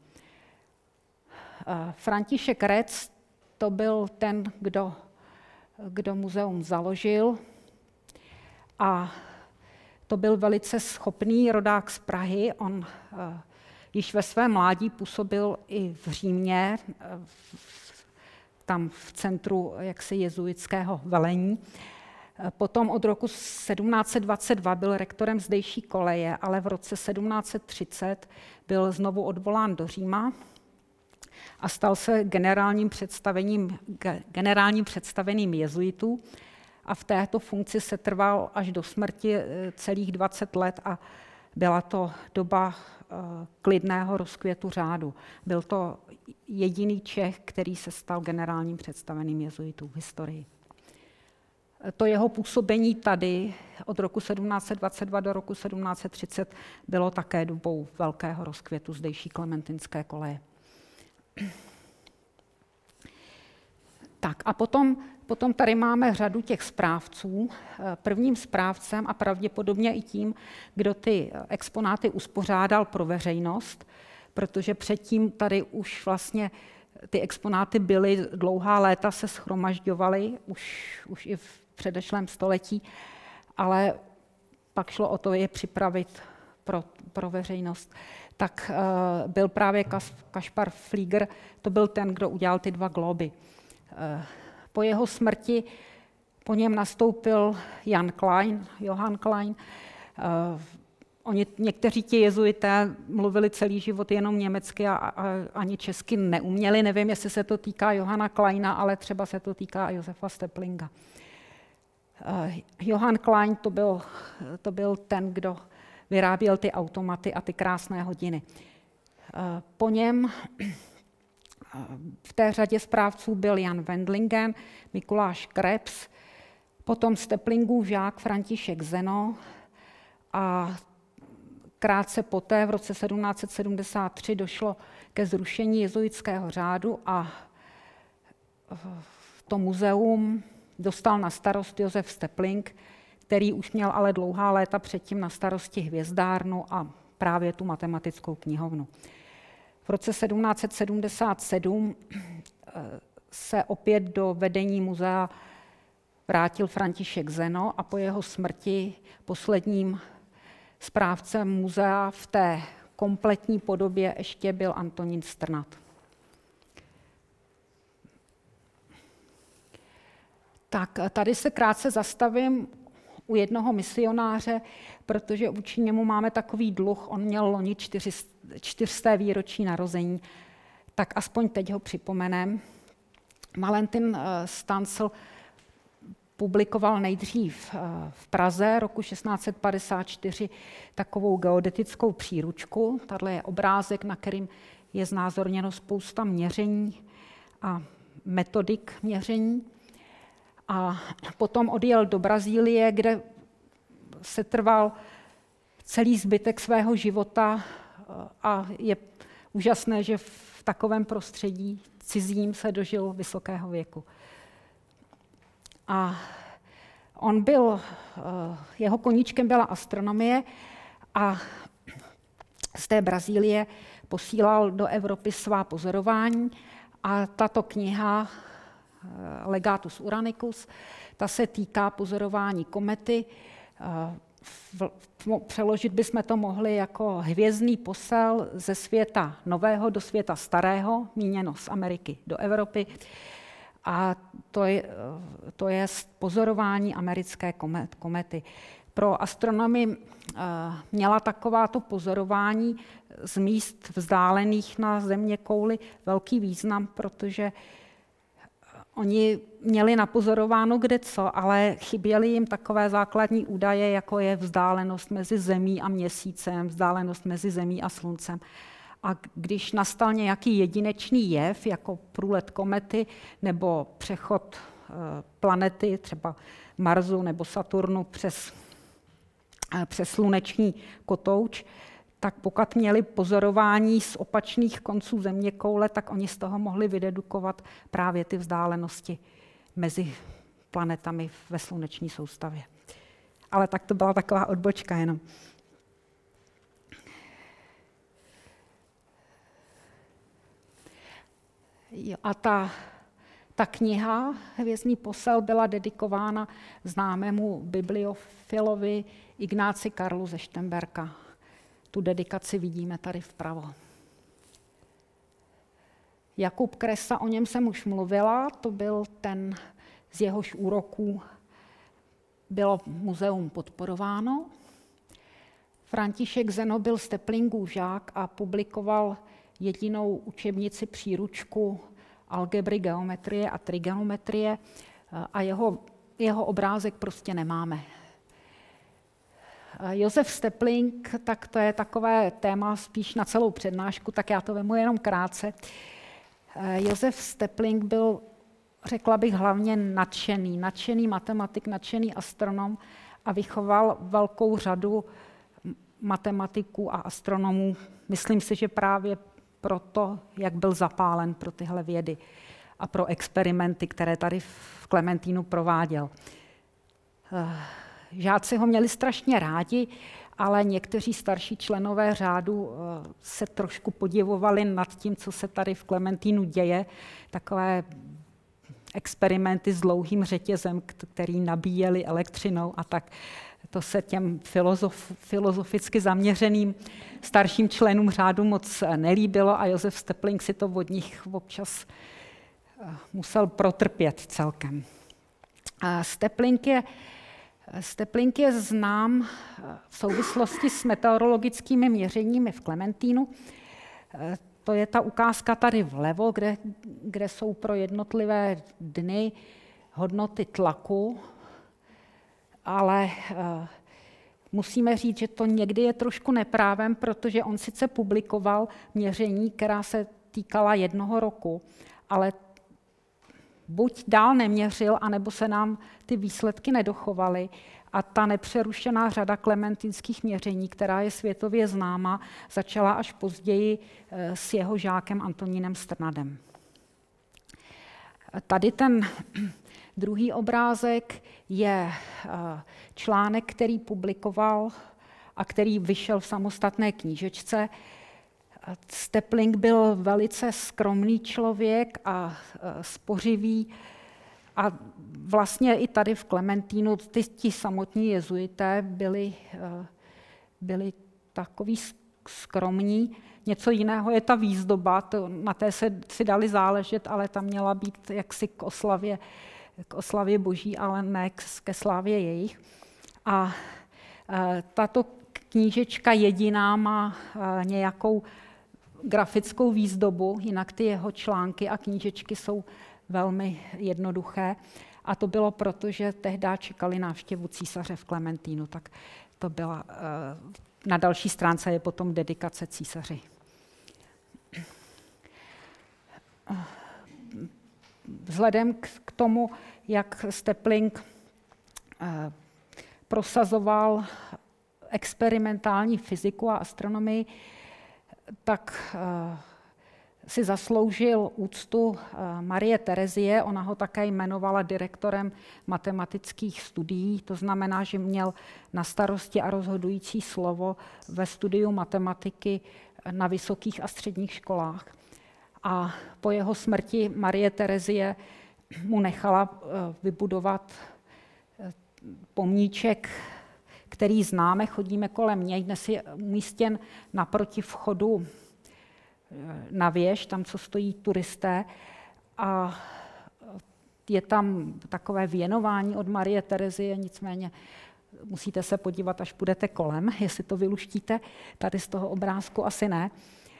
František Rec, to byl ten, kdo, kdo muzeum založil a to byl velice schopný rodák z Prahy. On uh, již ve svém mládí působil i v Římě, uh, tam v centru jaksi jezuitského velení. Uh, potom od roku sedmnáct set dvacet dva byl rektorem zdejší koleje, ale v roce sedmnáct set třicet byl znovu odvolán do Říma a stal se generálním představením, generálním představeným jezuitů. A v této funkci se trval až do smrti celých dvacet let a byla to doba klidného rozkvětu řádu. Byl to jediný Čech, který se stal generálním představeným jezuitů v historii. To jeho působení tady od roku sedmnáct set dvacet dva do roku sedmnáct set třicet bylo také dobou velkého rozkvětu zdejší klementinské koleje. Tak a potom, potom tady máme řadu těch správců. Prvním správcem a pravděpodobně i tím, kdo ty exponáty uspořádal pro veřejnost, protože předtím tady už vlastně ty exponáty byly, dlouhá léta se shromažďovaly, už, už i v předešlém století, ale pak šlo o to je připravit pro, pro veřejnost. Tak uh, byl právě Kas, Kašpar Flieger, to byl ten, kdo udělal ty dva globy. Uh, po jeho smrti po něm nastoupil Jan Klein, Johann Klein. Uh, oni, někteří ti jezuité mluvili celý život jenom německy a, a ani česky neuměli. Nevím, jestli se to týká Johanna Kleina, ale třeba se to týká Josefa Steplinga. Uh, Johann Klein to byl, to byl ten, kdo vyráběl ty automaty a ty krásné hodiny. Po něm v té řadě správců byl Jan Wendlingen, Mikuláš Krebs, potom Steplingův žák František Zeno a krátce poté v roce sedmnáct set sedmdesát tři došlo ke zrušení jezuitského řádu a to muzeum dostal na starost Josef Stepling, který už měl ale dlouhá léta předtím na starosti hvězdárnu a právě tu matematickou knihovnu. V roce sedmnáct set sedmdesát sedm se opět do vedení muzea vrátil František Zeno a po jeho smrti posledním správcem muzea v té kompletní podobě ještě byl Antonín Strnad. Tak tady se krátce zastavím u jednoho misionáře, protože vůči němu máme takový dluh, on měl loni čtyři, čtyřsté výročí narození, tak aspoň teď ho připomenem. Valentin Stancl publikoval nejdřív v Praze roku šestnáct set padesát čtyři takovou geodetickou příručku. Tahle je obrázek, na kterým je znázorněno spousta měření a metodik měření. A potom odjel do Brazílie, kde se trval celý zbytek svého života a je úžasné, že v takovém prostředí cizím se dožil vysokého věku. A on byl, jeho koníčkem byla astronomie a z té Brazílie posílal do Evropy svá pozorování a tato kniha Legatus Uranicus, ta se týká pozorování komety. Přeložit bychom to mohli jako hvězdný posel ze světa nového do světa starého, míněno z Ameriky do Evropy. A to je, to je pozorování americké komety. Pro astronomy měla takováto pozorování z míst vzdálených na zeměkouli velký význam, protože oni měli napozorováno kdeco, ale chyběly jim takové základní údaje, jako je vzdálenost mezi Zemí a Měsícem, vzdálenost mezi Zemí a Sluncem. A když nastal nějaký jedinečný jev, jako průlet komety nebo přechod planety, třeba Marsu nebo Saturnu přes, přes sluneční kotouč, tak pokud měli pozorování z opačných konců zeměkoule, tak oni z toho mohli vydedukovat právě ty vzdálenosti mezi planetami ve sluneční soustavě. Ale tak to byla taková odbočka jenom. Jo, a ta, ta kniha Hvězdný posel byla dedikována známému bibliofilovi Ignáci Karlu ze Štemberka. Tu dedikaci vidíme tady vpravo. Jakub Kresa, o něm jsem už mluvila, to byl ten, z jehož úroků bylo muzeum podporováno. František Zeno byl z Teplingů žák a publikoval jedinou učebnici příručku algebry, geometrie a trigonometrie a jeho, jeho obrázek prostě nemáme. Josef Stepling, tak to je takové téma spíš na celou přednášku, tak já to vemu jenom krátce. Josef Stepling byl, řekla bych, hlavně nadšený, nadšený matematik, nadšený astronom a vychoval velkou řadu matematiků a astronomů. Myslím si, že právě proto, jak byl zapálen pro tyhle vědy a pro experimenty, které tady v Klementínu prováděl. Žáci ho měli strašně rádi, ale někteří starší členové řádu se trošku podivovali nad tím, co se tady v Klementínu děje. Takové experimenty s dlouhým řetězem, který nabíjeli elektřinou a tak. To se těm filozof, filozoficky zaměřeným starším členům řádu moc nelíbilo a Josef Stepling si to od nich občas musel protrpět celkem. Stepling je, Stepling je znám v souvislosti s meteorologickými měřeními v Klementínu. To je ta ukázka tady vlevo, kde, kde jsou pro jednotlivé dny hodnoty tlaku, ale uh, musíme říct, že to někdy je trošku neprávem, protože on sice publikoval měření, která se týkala jednoho roku, ale buď dál neměřil, anebo se nám ty výsledky nedochovaly a ta nepřerušená řada klementinských měření, která je světově známa, začala až později uh, s jeho žákem Antonínem Strnadem. Tady ten druhý obrázek je článek, který publikoval a který vyšel v samostatné knížečce. Stepling byl velice skromný člověk a spořivý a vlastně i tady v Klementínu ty, ti samotní jezuité byli, byli takový skromní. Něco jiného je ta výzdoba, to, na té se si dali záležet, ale ta měla být jaksi k oslavě, k oslavě boží, ale ne ke slávě jejich. A tato knížečka jediná má nějakou grafickou výzdobu, jinak ty jeho články a knížečky jsou velmi jednoduché. A to bylo proto, že tehdy čekali návštěvu císaře v Klementínu, tak to byla, na další stránce je potom dedikace císaři. Vzhledem k tomu, jak Stepling prosazoval experimentální fyziku a astronomii, tak si zasloužil úctu Marie Terezie. Ona ho také jmenovala direktorem matematických studií, to znamená, že měl na starosti a rozhodující slovo ve studiu matematiky na vysokých a středních školách. A po jeho smrti Marie Terezie mu nechala vybudovat pomníček, který známe, chodíme kolem něj. Dnes je umístěn naproti vchodu na věž, tam, co stojí turisté. A je tam takové věnování od Marie Terezie, nicméně musíte se podívat, až půjdete kolem, jestli to vyluštíte. Tady z toho obrázku asi ne.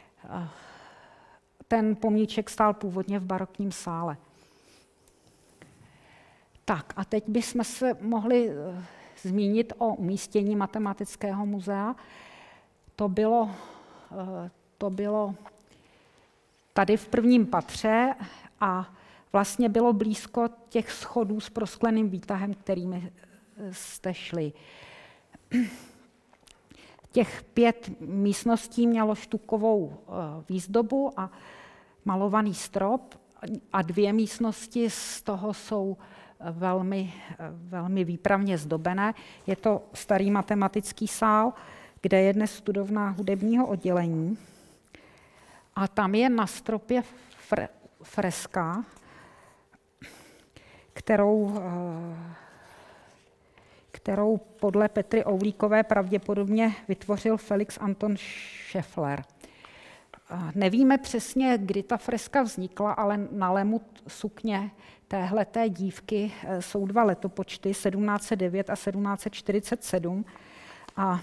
Ten pomníček stál původně v barokním sále. Tak a teď bychom se mohli zmínit o umístění Matematického muzea. To bylo, to bylo tady v prvním patře a vlastně bylo blízko těch schodů s proskleným výtahem, kterými jste šli. Těch pět místností mělo štukovou výzdobu a malovaný strop a dvě místnosti z toho jsou velmi, velmi výpravně zdobené. Je to starý matematický sál, kde je dnes studovna hudebního oddělení. A tam je na stropě fre, freska, kterou, kterou podle Petry Oulíkové pravděpodobně vytvořil Felix Anton Scheffler. Nevíme přesně, kdy ta freska vznikla, ale na lemu sukně téhleté dívky jsou dva letopočty, sedmnáct set devět a sedmnáct set čtyřicet sedm. A, a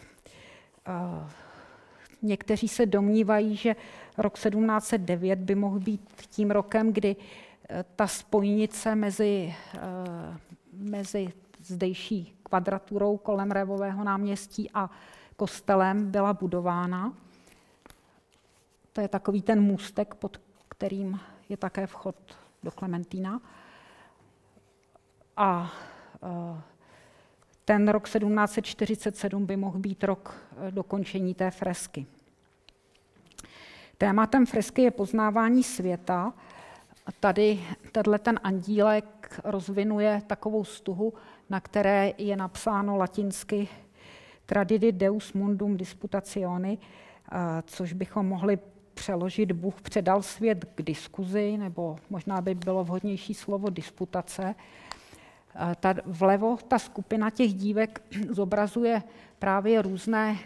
někteří se domnívají, že rok sedmnáct set devět by mohl být tím rokem, kdy ta spojnice mezi, mezi zdejší kvadraturou kolem Révového náměstí a kostelem byla budována. To je takový ten můstek, pod kterým je také vchod do Klementína. A ten rok sedmnáct set čtyřicet sedm by mohl být rok dokončení té fresky. Tématem fresky je poznávání světa. Tady tenhle ten andílek rozvinuje takovou stuhu, na které je napsáno latinsky Tradidit Deus mundum disputationi, což bychom mohli přeložit Bůh předal svět k diskuzi, nebo možná by bylo vhodnější slovo disputace. Ta, vlevo ta skupina těch dívek zobrazuje právě různé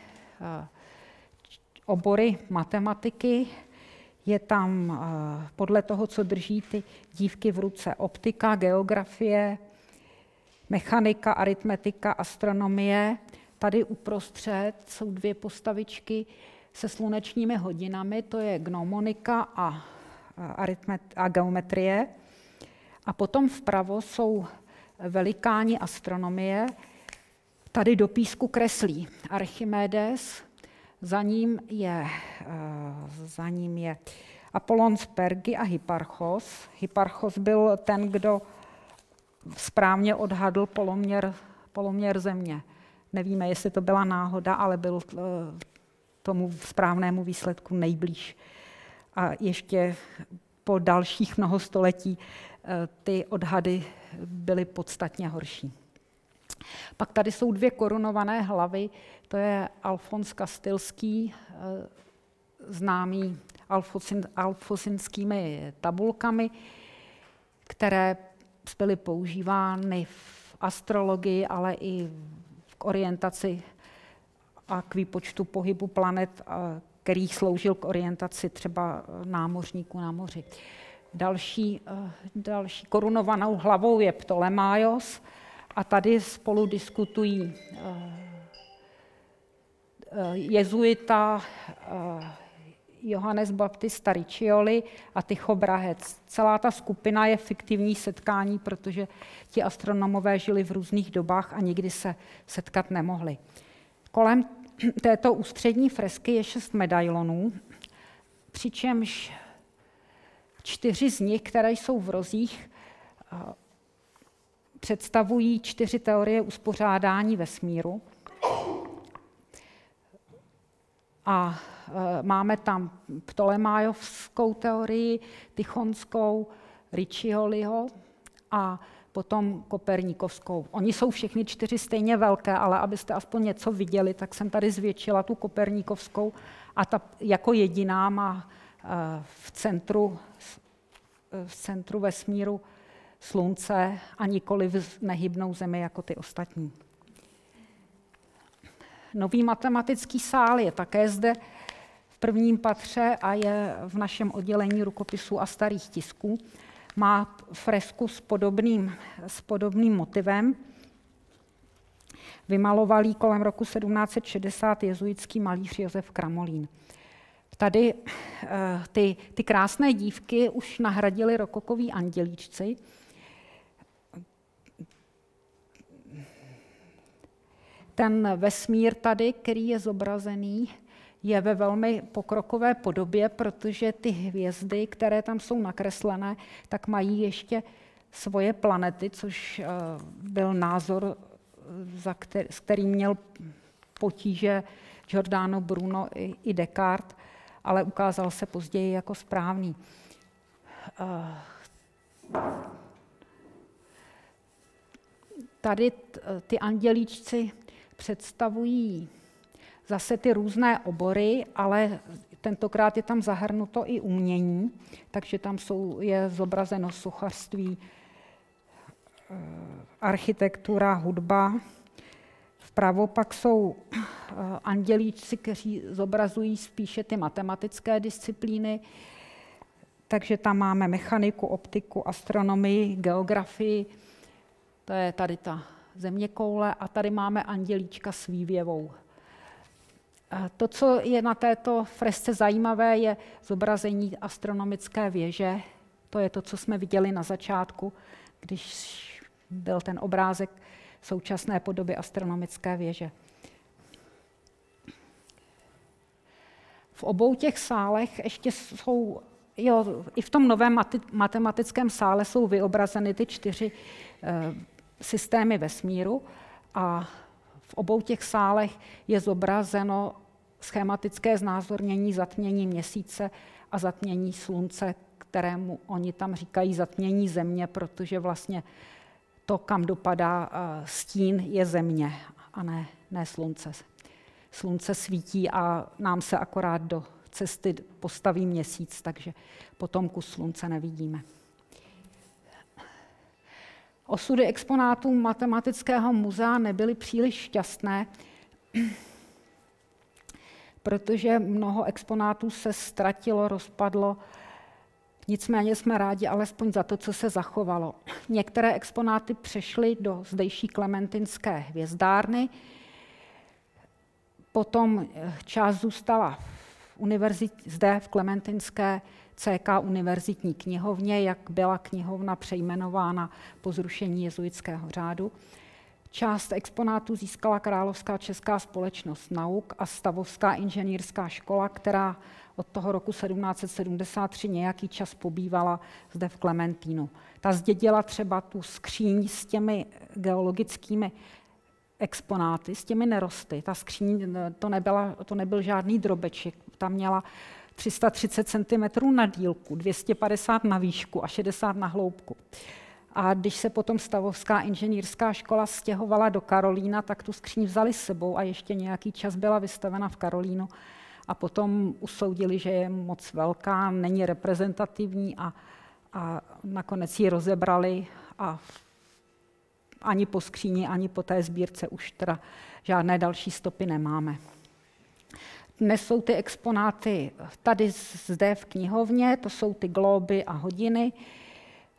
obory matematiky. Je tam podle toho, co drží ty dívky v ruce, optika, geografie, mechanika, aritmetika, astronomie. Tady uprostřed jsou dvě postavičky se slunečními hodinami, to je gnomonika a, a geometrie. A potom vpravo jsou velikáni astronomie. Tady do písku kreslí Archimedes, za ním je, za ním je Apollon z Pergy a Hipparchos. Hipparchos byl ten, kdo správně odhadl poloměr, poloměr země. Nevíme, jestli to byla náhoda, ale byl tomu správnému výsledku nejblíž. A ještě po dalších mnoho století ty odhady byly podstatně horší. Pak tady jsou dvě korunované hlavy, to je Alfons Kastilský, známý alfosin, alfosinskými tabulkami, které byly používány v astrologii, ale i k orientaci a k výpočtu pohybu planet, který sloužil k orientaci třeba námořníků na moři. Další, další korunovanou hlavou je Ptolemaios A tady spolu diskutují jezuita Johannes Baptista Riccioli a Tycho Brahec. Celá ta skupina je fiktivní setkání, protože ti astronomové žili v různých dobách a nikdy se setkat nemohli. Kolem této ústřední fresky je šest medailonů, přičemž čtyři z nich, které jsou v rozích, představují čtyři teorie uspořádání vesmíru. A e, máme tam Ptolemájovskou teorii, Tychonskou, Riccioliho a potom Koperníkovskou. Oni jsou všechny čtyři stejně velké, ale abyste aspoň něco viděli, tak jsem tady zvětšila tu Koperníkovskou a ta jako jediná má e, v centru, v centru vesmíru Slunce a nikoliv nehybnou Zemi jako ty ostatní. Nový matematický sál je také zde v prvním patře a je v našem oddělení rukopisů a starých tisků. Má fresku s podobným, s podobným motivem. Vymaloval ji kolem roku sedmnáct set šedesát jezuitský malíř Josef Kramolín. Tady ty, ty krásné dívky už nahradili rokokoví andělíčci. Ten vesmír tady, který je zobrazený, je ve velmi pokrokové podobě, protože ty hvězdy, které tam jsou nakreslené, tak mají ještě svoje planety, což byl názor, za který, s kterým měl potíže Giordano Bruno i, i Descartes, ale ukázal se později jako správný. Tady ty andělíčci představují zase ty různé obory, ale tentokrát je tam zahrnuto i umění, takže tam jsou, je zobrazeno sochařství, architektura, hudba. Vpravo pak jsou andělíčci, kteří zobrazují spíše ty matematické disciplíny, takže tam máme mechaniku, optiku, astronomii, geografii, to je tady ta zeměkoule a tady máme andělíčka s vývěvou. To, co je na této fresce zajímavé, je zobrazení astronomické věže. To je to, co jsme viděli na začátku, když byl ten obrázek současné podoby astronomické věže. V obou těch sálech ještě jsou, jo, i v tom novém matematickém sále jsou vyobrazeny ty čtyři eh, systémy vesmíru a v obou těch sálech je zobrazeno schematické znázornění zatmění měsíce a zatmění slunce, kterému oni tam říkají zatmění země, protože vlastně to, kam dopadá stín, je země a ne, ne slunce. Slunce svítí a nám se akorát do cesty postaví měsíc, takže potom kus slunce nevidíme. Osudy exponátů Matematického muzea nebyly příliš šťastné, protože mnoho exponátů se ztratilo, rozpadlo. Nicméně jsme rádi alespoň za to, co se zachovalo. Některé exponáty přešly do zdejší Klementinské hvězdárny, potom část zůstala v univerzit, zde v Klementinské C K univerzitní knihovně, jak byla knihovna přejmenována po zrušení jezuitského řádu. Část exponátů získala Královská česká společnost nauk a Stavovská inženýrská škola, která od toho roku sedmnáct set sedmdesát tři nějaký čas pobývala zde v Klementínu. Ta zdědila třeba tu skříň s těmi geologickými exponáty, s těmi nerosty. Ta skříň, to, nebyla, to nebyl žádný drobeček, tam měla tři sta třicet centimetrů na dílku, dvě stě padesát na výšku a šedesát na hloubku. A když se potom Stavovská inženýrská škola stěhovala do Karolína, tak tu skříň vzali s sebou a ještě nějaký čas byla vystavena v Karolínu. A potom usoudili, že je moc velká, není reprezentativní a, a nakonec ji rozebrali a ani po skříni, ani po té sbírce už teda žádné další stopy nemáme. Dnes jsou ty exponáty tady zde v knihovně, to jsou ty glóby a hodiny.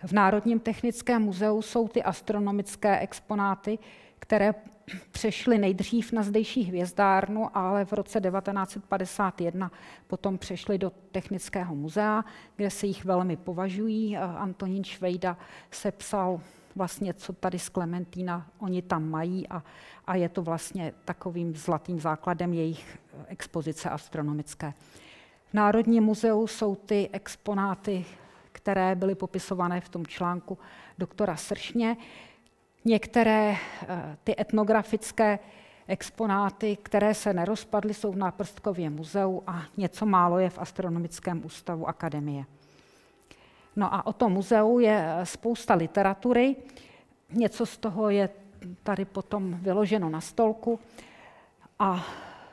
V Národním technickém muzeu jsou ty astronomické exponáty, které přešly nejdřív na zdejší hvězdárnu, ale v roce devatenáct set padesát jedna potom přešly do Technického muzea, kde se jich velmi považují. Antonín Švejda sepsal vlastně, co tady z Klementína oni tam mají a, a je to vlastně takovým zlatým základem jejich expozice astronomické. V Národním muzeu jsou ty exponáty, které byly popisované v tom článku doktora Sršně. Některé ty etnografické exponáty, které se nerozpadly, jsou v Náprstkově muzeu a něco málo je v Astronomickém ústavu Akademie. No a o tom muzeu je spousta literatury, něco z toho je tady potom vyloženo na stolku, a,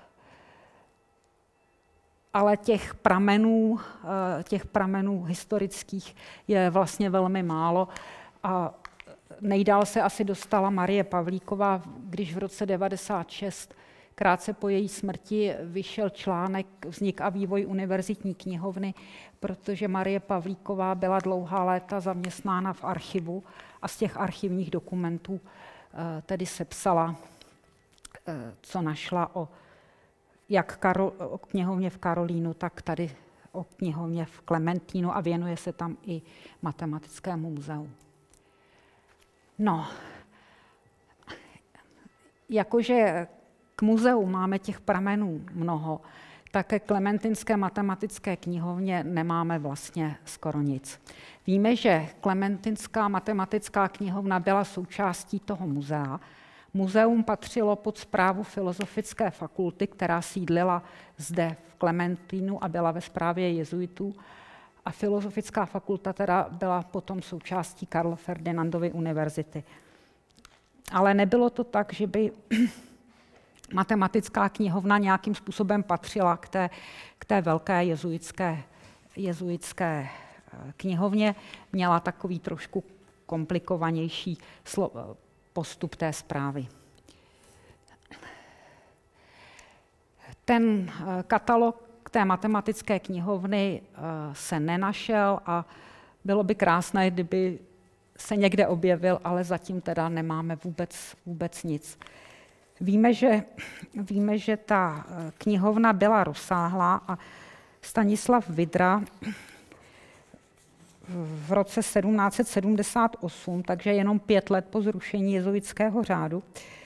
ale těch pramenů, těch pramenů historických je vlastně velmi málo a nejdál se asi dostala Marie Pavlíková, když v roce devadesát šest, krátce po její smrti, vyšel článek Vznik a vývoj univerzitní knihovny, protože Marie Pavlíková byla dlouhá léta zaměstnána v archivu a z těch archivních dokumentů tedy sepsala, co našla o, jak Karol, o knihovně v Karolínu, tak tady o knihovně v Klementínu a věnuje se tam i Matematickému muzeu. No, jakože k muzeu máme těch pramenů mnoho, tak ke Klementinské matematické knihovně nemáme vlastně skoro nic. Víme, že Klementinská matematická knihovna byla součástí toho muzea. Muzeum patřilo pod správu Filozofické fakulty, která sídlila zde v Klementínu a byla ve správě jezuitů. A Filozofická fakulta teda byla potom součástí Karla Ferdinandovy univerzity. Ale nebylo to tak, že by matematická knihovna nějakým způsobem patřila k té, k té velké jezuitské, jezuitské knihovně. Měla takový trošku komplikovanější postup té správy. Ten katalog té matematické knihovny se nenašel a bylo by krásné, kdyby se někde objevil, ale zatím teda nemáme vůbec, vůbec nic. Víme že, víme, že ta knihovna byla rozsáhlá a Stanislav Vydra v roce sedmnáct set sedmdesát osm, takže jenom pět let po zrušení jezuitského řádu,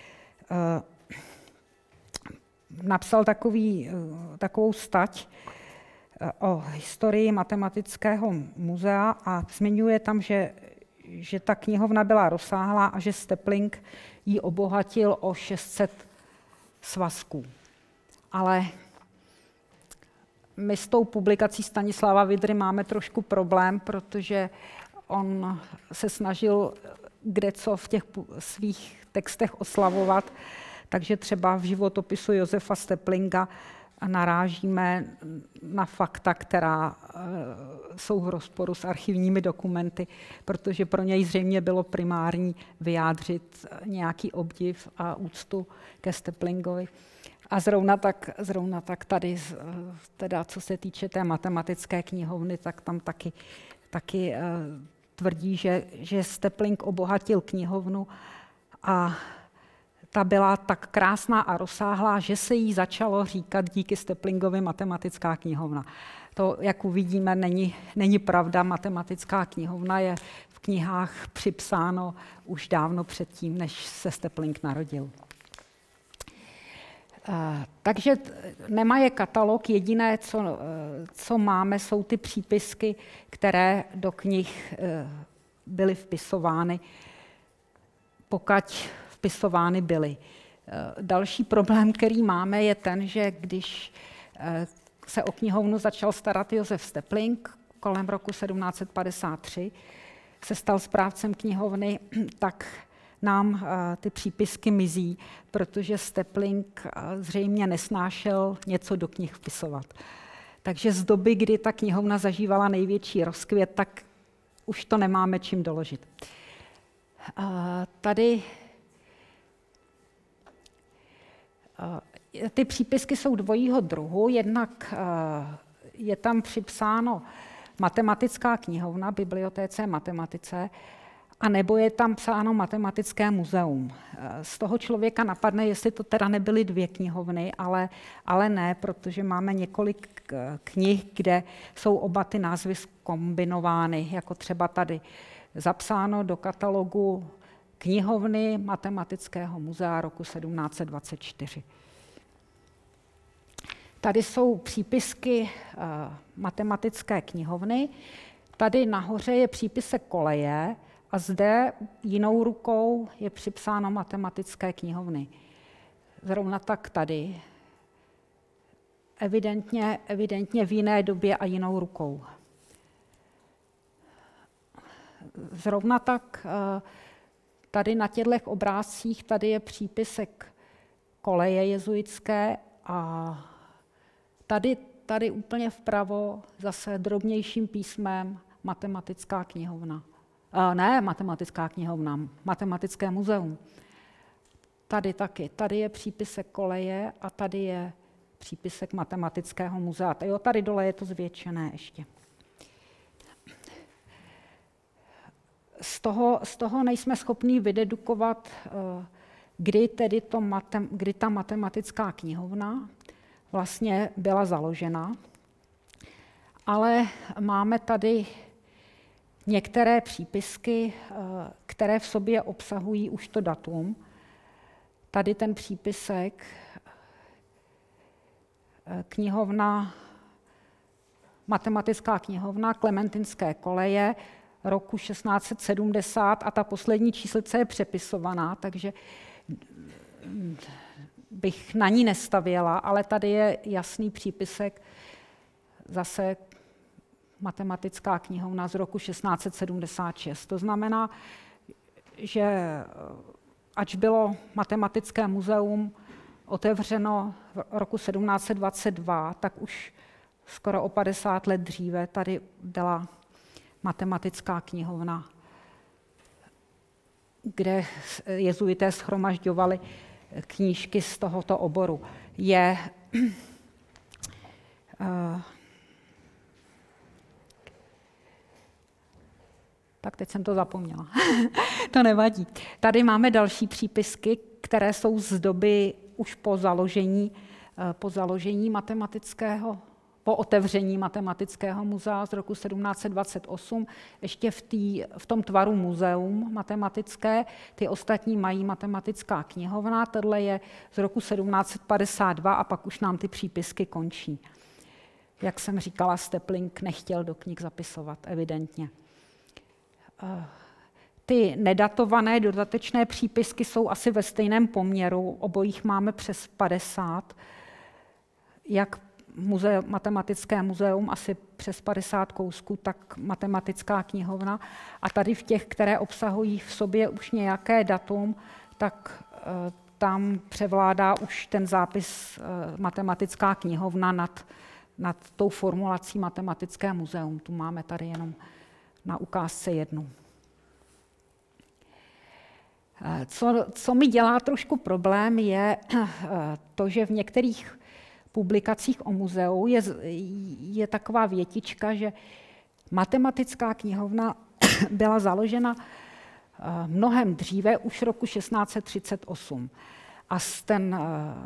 napsal takový, takovou stať o historii Matematického muzea a zmiňuje tam, že, že ta knihovna byla rozsáhlá a že Stepling ji obohatil o šest set svazků. Ale my s tou publikací Stanislava Vydry máme trošku problém, protože on se snažil kdeco v těch svých textech oslavovat, takže třeba v životopisu Josefa Steplinga narážíme na fakta, která jsou v rozporu s archivními dokumenty, protože pro něj zřejmě bylo primární vyjádřit nějaký obdiv a úctu ke Steplingovi. A zrovna tak, zrovna tak tady, teda co se týče té matematické knihovny, tak tam taky, taky tvrdí, že, že Stepling obohatil knihovnu a ta byla tak krásná a rozsáhlá, že se jí začalo říkat díky Steplingovi matematická knihovna. To, jak uvidíme, není, není pravda. Matematická knihovna je v knihách připsáno už dávno předtím, než se Stepling narodil. Takže nemá je katalog, jediné, co, co máme, jsou ty přípisky, které do knih byly vpisovány, pokud vpisovány byly. Další problém, který máme, je ten, že když se o knihovnu začal starat Josef Stepling kolem roku sedmnáct set padesát tři, se stal správcem knihovny, tak nám ty přípisky mizí, protože Stepling zřejmě nesnášel něco do knih vpisovat. Takže z doby, kdy ta knihovna zažívala největší rozkvět, tak už to nemáme čím doložit. Tady ty přípisky jsou dvojího druhu, jednak je tam připsáno matematická knihovna, bibliotéce matematice, a nebo je tam psáno matematické muzeum. Z toho člověka napadne, jestli to teda nebyly dvě knihovny, ale, ale ne, protože máme několik knih, kde jsou oba ty názvy zkombinovány, jako třeba tady zapsáno do katalogu knihovny Matematického muzea roku sedmnáct set dvacet čtyři. Tady jsou přípisky uh, matematické knihovny. Tady nahoře je přípisek koleje a zde jinou rukou je připsáno matematické knihovny. Zrovna tak tady. Evidentně, evidentně v jiné době a jinou rukou. Zrovna tak uh, tady na těchto obrázcích tady je přípisek koleje jezuitské a tady, tady úplně vpravo zase drobnějším písmem matematická knihovna. A ne matematická knihovna, matematické muzeum. Tady taky. Tady je přípisek koleje a tady je přípisek matematického muzea. Jo, tady dole je to zvětšené ještě. Z toho, z toho nejsme schopni vydedukovat, kdy tedy to matem, kdy ta matematická knihovna vlastně byla založena, ale máme tady některé přípisky, které v sobě obsahují už to datum. Tady ten přípisek knihovna, matematická knihovna Klementinské koleje roku šestnáct set sedmdesát a ta poslední číslice je přepisovaná, takže bych na ní nestavěla, ale tady je jasný přípisek zase matematická knihovna z roku šestnáct set sedmdesát šest. To znamená, že ač bylo matematické muzeum otevřeno v roku sedmnáct set dvacet dva, tak už skoro o padesát let dříve tady byla matematická knihovna, kde jezuité shromažďovali knížky z tohoto oboru. Je uh, tak teď jsem to zapomněla. To nevadí. Tady máme další přípisky, které jsou z doby už po založení, po založení matematického, po otevření matematického muzea z roku sedmnáct set dvacet osm, ještě v, tý, v tom tvaru muzeum matematické, ty ostatní mají matematická knihovna, tohle je z roku sedmnáct set padesát dva a pak už nám ty přípisky končí. Jak jsem říkala, Stepling nechtěl do knih zapisovat, evidentně. Ty nedatované dodatečné přípisky jsou asi ve stejném poměru, obojích máme přes padesát, jak muze, matematické muzeum asi přes padesát kousků, tak matematická knihovna. A tady v těch, které obsahují v sobě už nějaké datum, tak e, tam převládá už ten zápis e, matematická knihovna nad, nad tou formulací matematické muzeum. Tu máme tady jenom na ukázce jednu. Co, co mi dělá trošku problém, je to, že v některých publikacích o muzeu je, je taková větička, že matematická knihovna byla založena mnohem dříve, už roku šestnáct set třicet osm. A ten,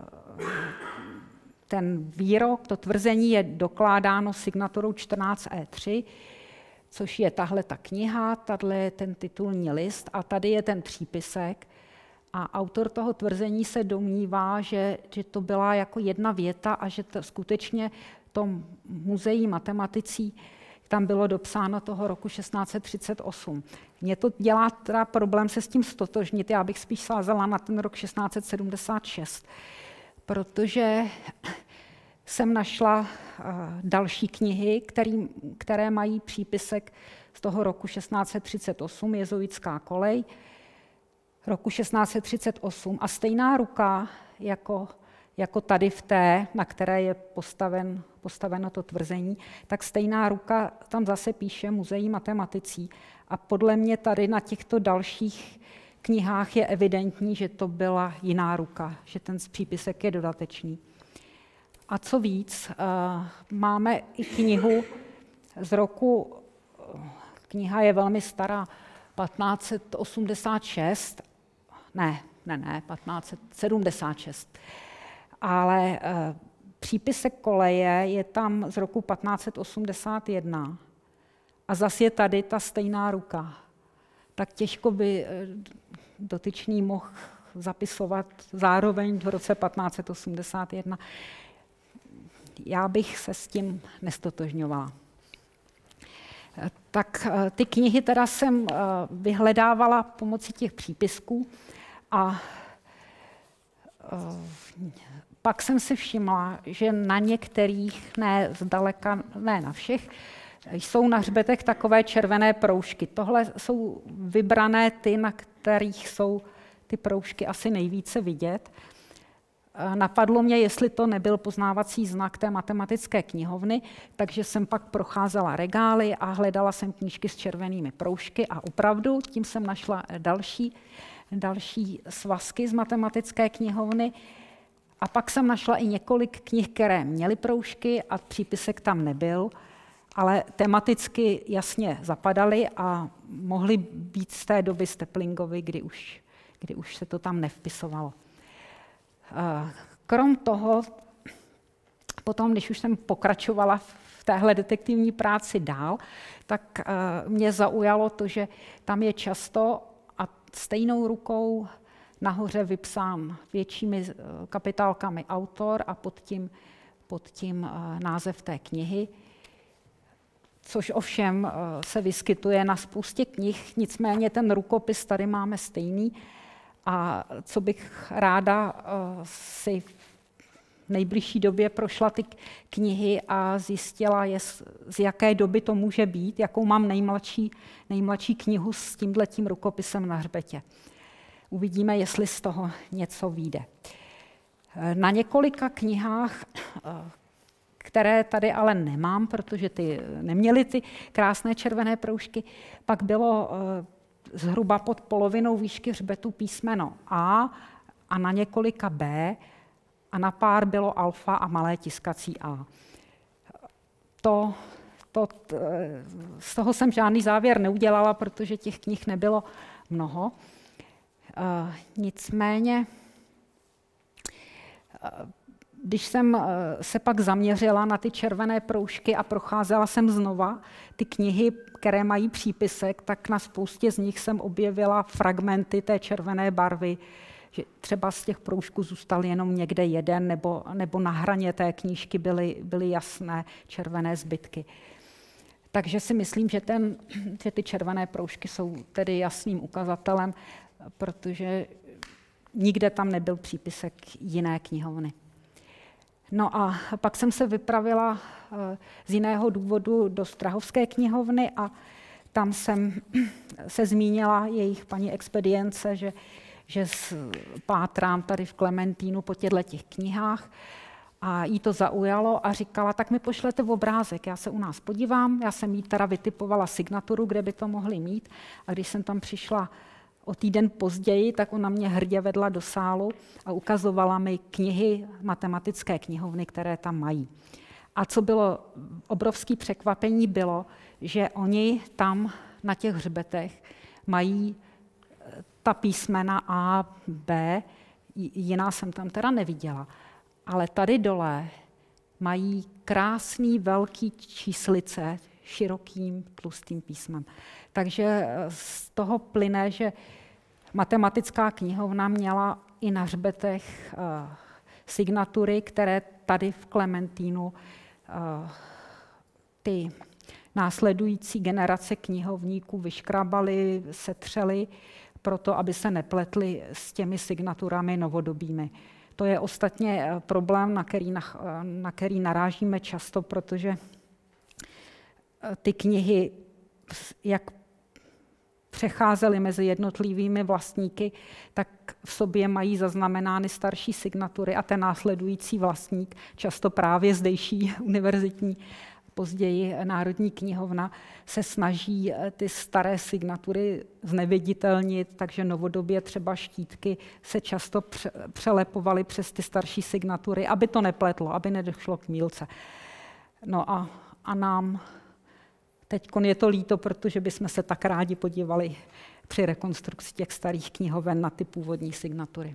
ten výrok, to tvrzení je dokládáno signaturou čtrnáct E tři, což je tahle ta kniha, tahle je ten titulní list a tady je ten přípisek. A autor toho tvrzení se domnívá, že, že to byla jako jedna věta a že to skutečně tom muzeí matematicí tam bylo dopsáno toho roku šestnáct set třicet osm. Mně to dělá teda problém se s tím stotožnit, já bych spíš sázela na ten rok šestnáct set sedmdesát šest, protože jsem našla uh, další knihy, který, které mají přípisek z toho roku šestnáct set třicet osm, Jezuitská kolej, roku šestnáct set třicet osm a stejná ruka jako, jako tady v té, na které je postaven, postaveno to tvrzení, tak stejná ruka tam zase píše Muzeí matematicí. A podle mě tady na těchto dalších knihách je evidentní, že to byla jiná ruka, že ten přípisek je dodatečný. A co víc, máme i knihu z roku, kniha je velmi stará, patnáct set osmdesát šest, ne, ne, ne, patnáct set sedmdesát šest, ale e, přípisek koleje je tam z roku patnáct set osmdesát jedna a zase je tady ta stejná ruka. Tak těžko by e, dotyčný mohl zapisovat zároveň v roce patnáct set osmdesát jedna. Já bych se s tím nestotožňovala. Tak ty knihy teda jsem vyhledávala pomocí těch přípisků a pak jsem si všimla, že na některých, ne zdaleka, ne na všech, jsou na hřbetech takové červené proužky. Tohle jsou vybrané ty, na kterých jsou ty proužky asi nejvíce vidět. Napadlo mě, jestli to nebyl poznávací znak té matematické knihovny, takže jsem pak procházela regály a hledala jsem knížky s červenými proužky a opravdu tím jsem našla další, další svazky z matematické knihovny. A pak jsem našla i několik knih, které měly proužky a přípisek tam nebyl, ale tematicky jasně zapadaly a mohly být z té doby Steplingovy, kdy už, kdy už se to tam nevpisovalo. Krom toho, potom, když už jsem pokračovala v téhle detektivní práci dál, tak mě zaujalo to, že tam je často a stejnou rukou nahoře vypsán většími kapitálkami autor a pod tím, pod tím název té knihy, což ovšem se vyskytuje na spoustě knih, nicméně ten rukopis tady máme stejný. A co bych ráda uh, si v nejbližší době prošla ty knihy a zjistila, je, z jaké doby to může být, jakou mám nejmladší, nejmladší knihu s tímhletím rukopisem na hřbetě. Uvidíme, jestli z toho něco vyjde. Na několika knihách, které tady ale nemám, protože ty neměly ty krásné červené proužky, pak bylo zhruba pod polovinou výšky hřbetu písmeno A a na několika B a na pár bylo alfa a malé tiskací A. To, to, z toho jsem žádný závěr neudělala, protože těch knih nebylo mnoho. Uh, nicméně, uh, když jsem uh, se pak zaměřila na ty červené proužky a procházela jsem znova ty knihy, které mají přípisek, tak na spoustě z nich jsem objevila fragmenty té červené barvy, že třeba z těch proužků zůstal jenom někde jeden, nebo, nebo na hraně té knížky byly, byly jasné červené zbytky. Takže si myslím, že, ten, že ty červené proužky jsou tedy jasným ukazatelem, protože nikde tam nebyl přípisek jiné knihovny. No a pak jsem se vypravila z jiného důvodu do Strahovské knihovny a tam jsem se zmínila jejich paní expedience, že, že pátrám tady v Klementínu po těchto knihách a jí to zaujalo a říkala, tak mi pošlete obrázek, já se u nás podívám, já jsem jí teda vytipovala signaturu, kde by to mohli mít a když jsem tam přišla o týden později, tak ona mě hrdě vedla do sálu a ukazovala mi knihy matematické knihovny, které tam mají. A co bylo obrovské překvapení, bylo, že oni tam na těch hřbetech mají ta písmena A, B, jiná jsem tam teda neviděla, ale tady dole mají krásný velký číslice širokým tlustým písmem. Takže z toho plyne, že matematická knihovna měla i na hřbetech uh, signatury, které tady v Klementínu uh, ty následující generace knihovníků vyškrabaly, setřely, proto aby se nepletly s těmi signaturami novodobými. To je ostatně problém, na který, na, na který narážíme často, protože ty knihy, jak přecházely mezi jednotlivými vlastníky, tak v sobě mají zaznamenány starší signatury a ten následující vlastník, často právě zdejší univerzitní, později Národní knihovna, se snaží ty staré signatury zneviditelnit, takže novodobě třeba štítky se často přelepovaly přes ty starší signatury, aby to nepletlo, aby nedošlo k mýlce. No a, a nám Teď je to líto, protože bychom se tak rádi podívali při rekonstrukci těch starých knihoven na ty původní signatury.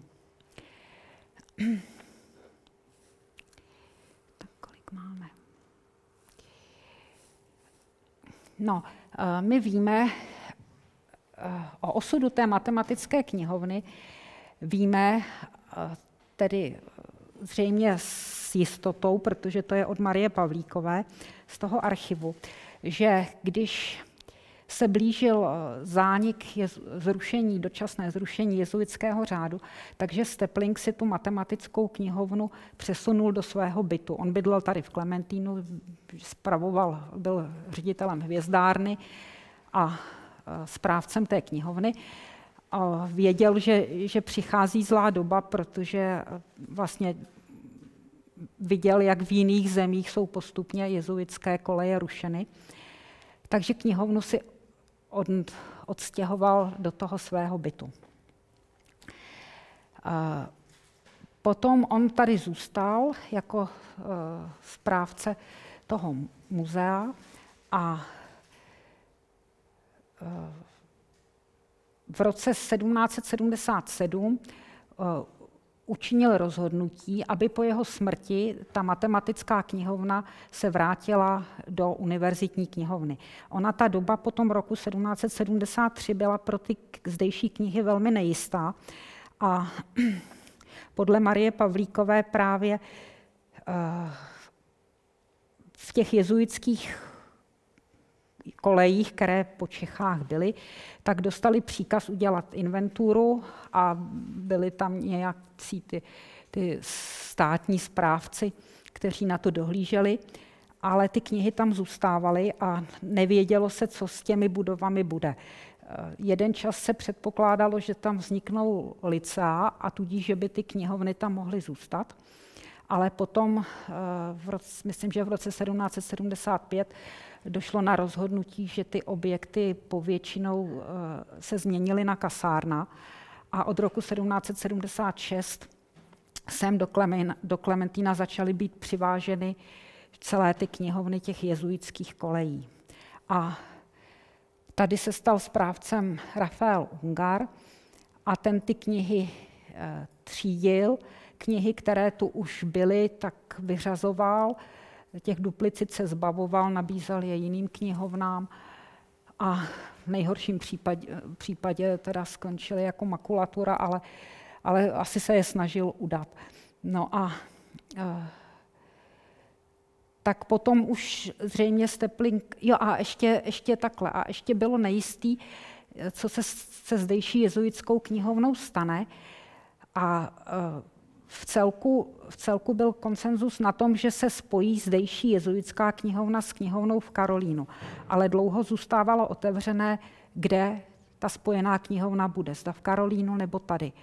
Tak kolik máme? No, my víme o osudu té matematické knihovny, víme tedy zřejmě s jistotou, protože to je od Marie Pavlíkové z toho archivu, že když se blížil zánik zrušení, dočasné zrušení jezuitského řádu, takže Stepling si tu matematickou knihovnu přesunul do svého bytu. On bydlel tady v Klementínu, spravoval, byl ředitelem hvězdárny a správcem té knihovny. A věděl, že, že přichází zlá doba, protože vlastně viděl, jak v jiných zemích jsou postupně jezuitské koleje rušeny. Takže knihovnu si od, odstěhoval do toho svého bytu. Potom on tady zůstal jako správce toho muzea a v roce sedmnáct set sedmdesát sedm učinil rozhodnutí, aby po jeho smrti ta matematická knihovna se vrátila do univerzitní knihovny. Ona ta doba po tom roku sedmnáct set sedmdesát tři byla pro ty zdejší knihy velmi nejistá a podle Marie Pavlíkové právě v těch jezuitských kolejích, které po Čechách byly, tak dostali příkaz udělat inventuru a byli tam nějakí ty, ty státní správci, kteří na to dohlíželi, ale ty knihy tam zůstávaly a nevědělo se, co s těmi budovami bude. Jeden čas se předpokládalo, že tam vzniknou licea a tudíž, že by ty knihovny tam mohly zůstat, ale potom, v roce, myslím, že v roce sedmnáct set sedmdesát pět došlo na rozhodnutí, že ty objekty povětšinou se změnily na kasárna a od roku sedmnáct set sedmdesát šest sem do, Klemen, do Klementína začaly být přiváženy celé ty knihovny těch jezuitských kolejí. A tady se stal správcem Rafael Ungar a ten ty knihy třídil. Knihy, které tu už byly, tak vyřazoval, těch duplicit se zbavoval, nabízel je jiným knihovnám a v nejhorším případě, případě teda skončily jako makulatura, ale, ale asi se je snažil udat. No a e, tak potom už zřejmě Stepling, jo a ještě, ještě takhle, a ještě bylo nejistý, co se se zdejší jezuitskou knihovnou stane a e, V celku, v celku byl konsenzus na tom, že se spojí zdejší jezuitská knihovna s knihovnou v Karolínu, ale dlouho zůstávalo otevřené, kde ta spojená knihovna bude, zda v Karolínu nebo tady.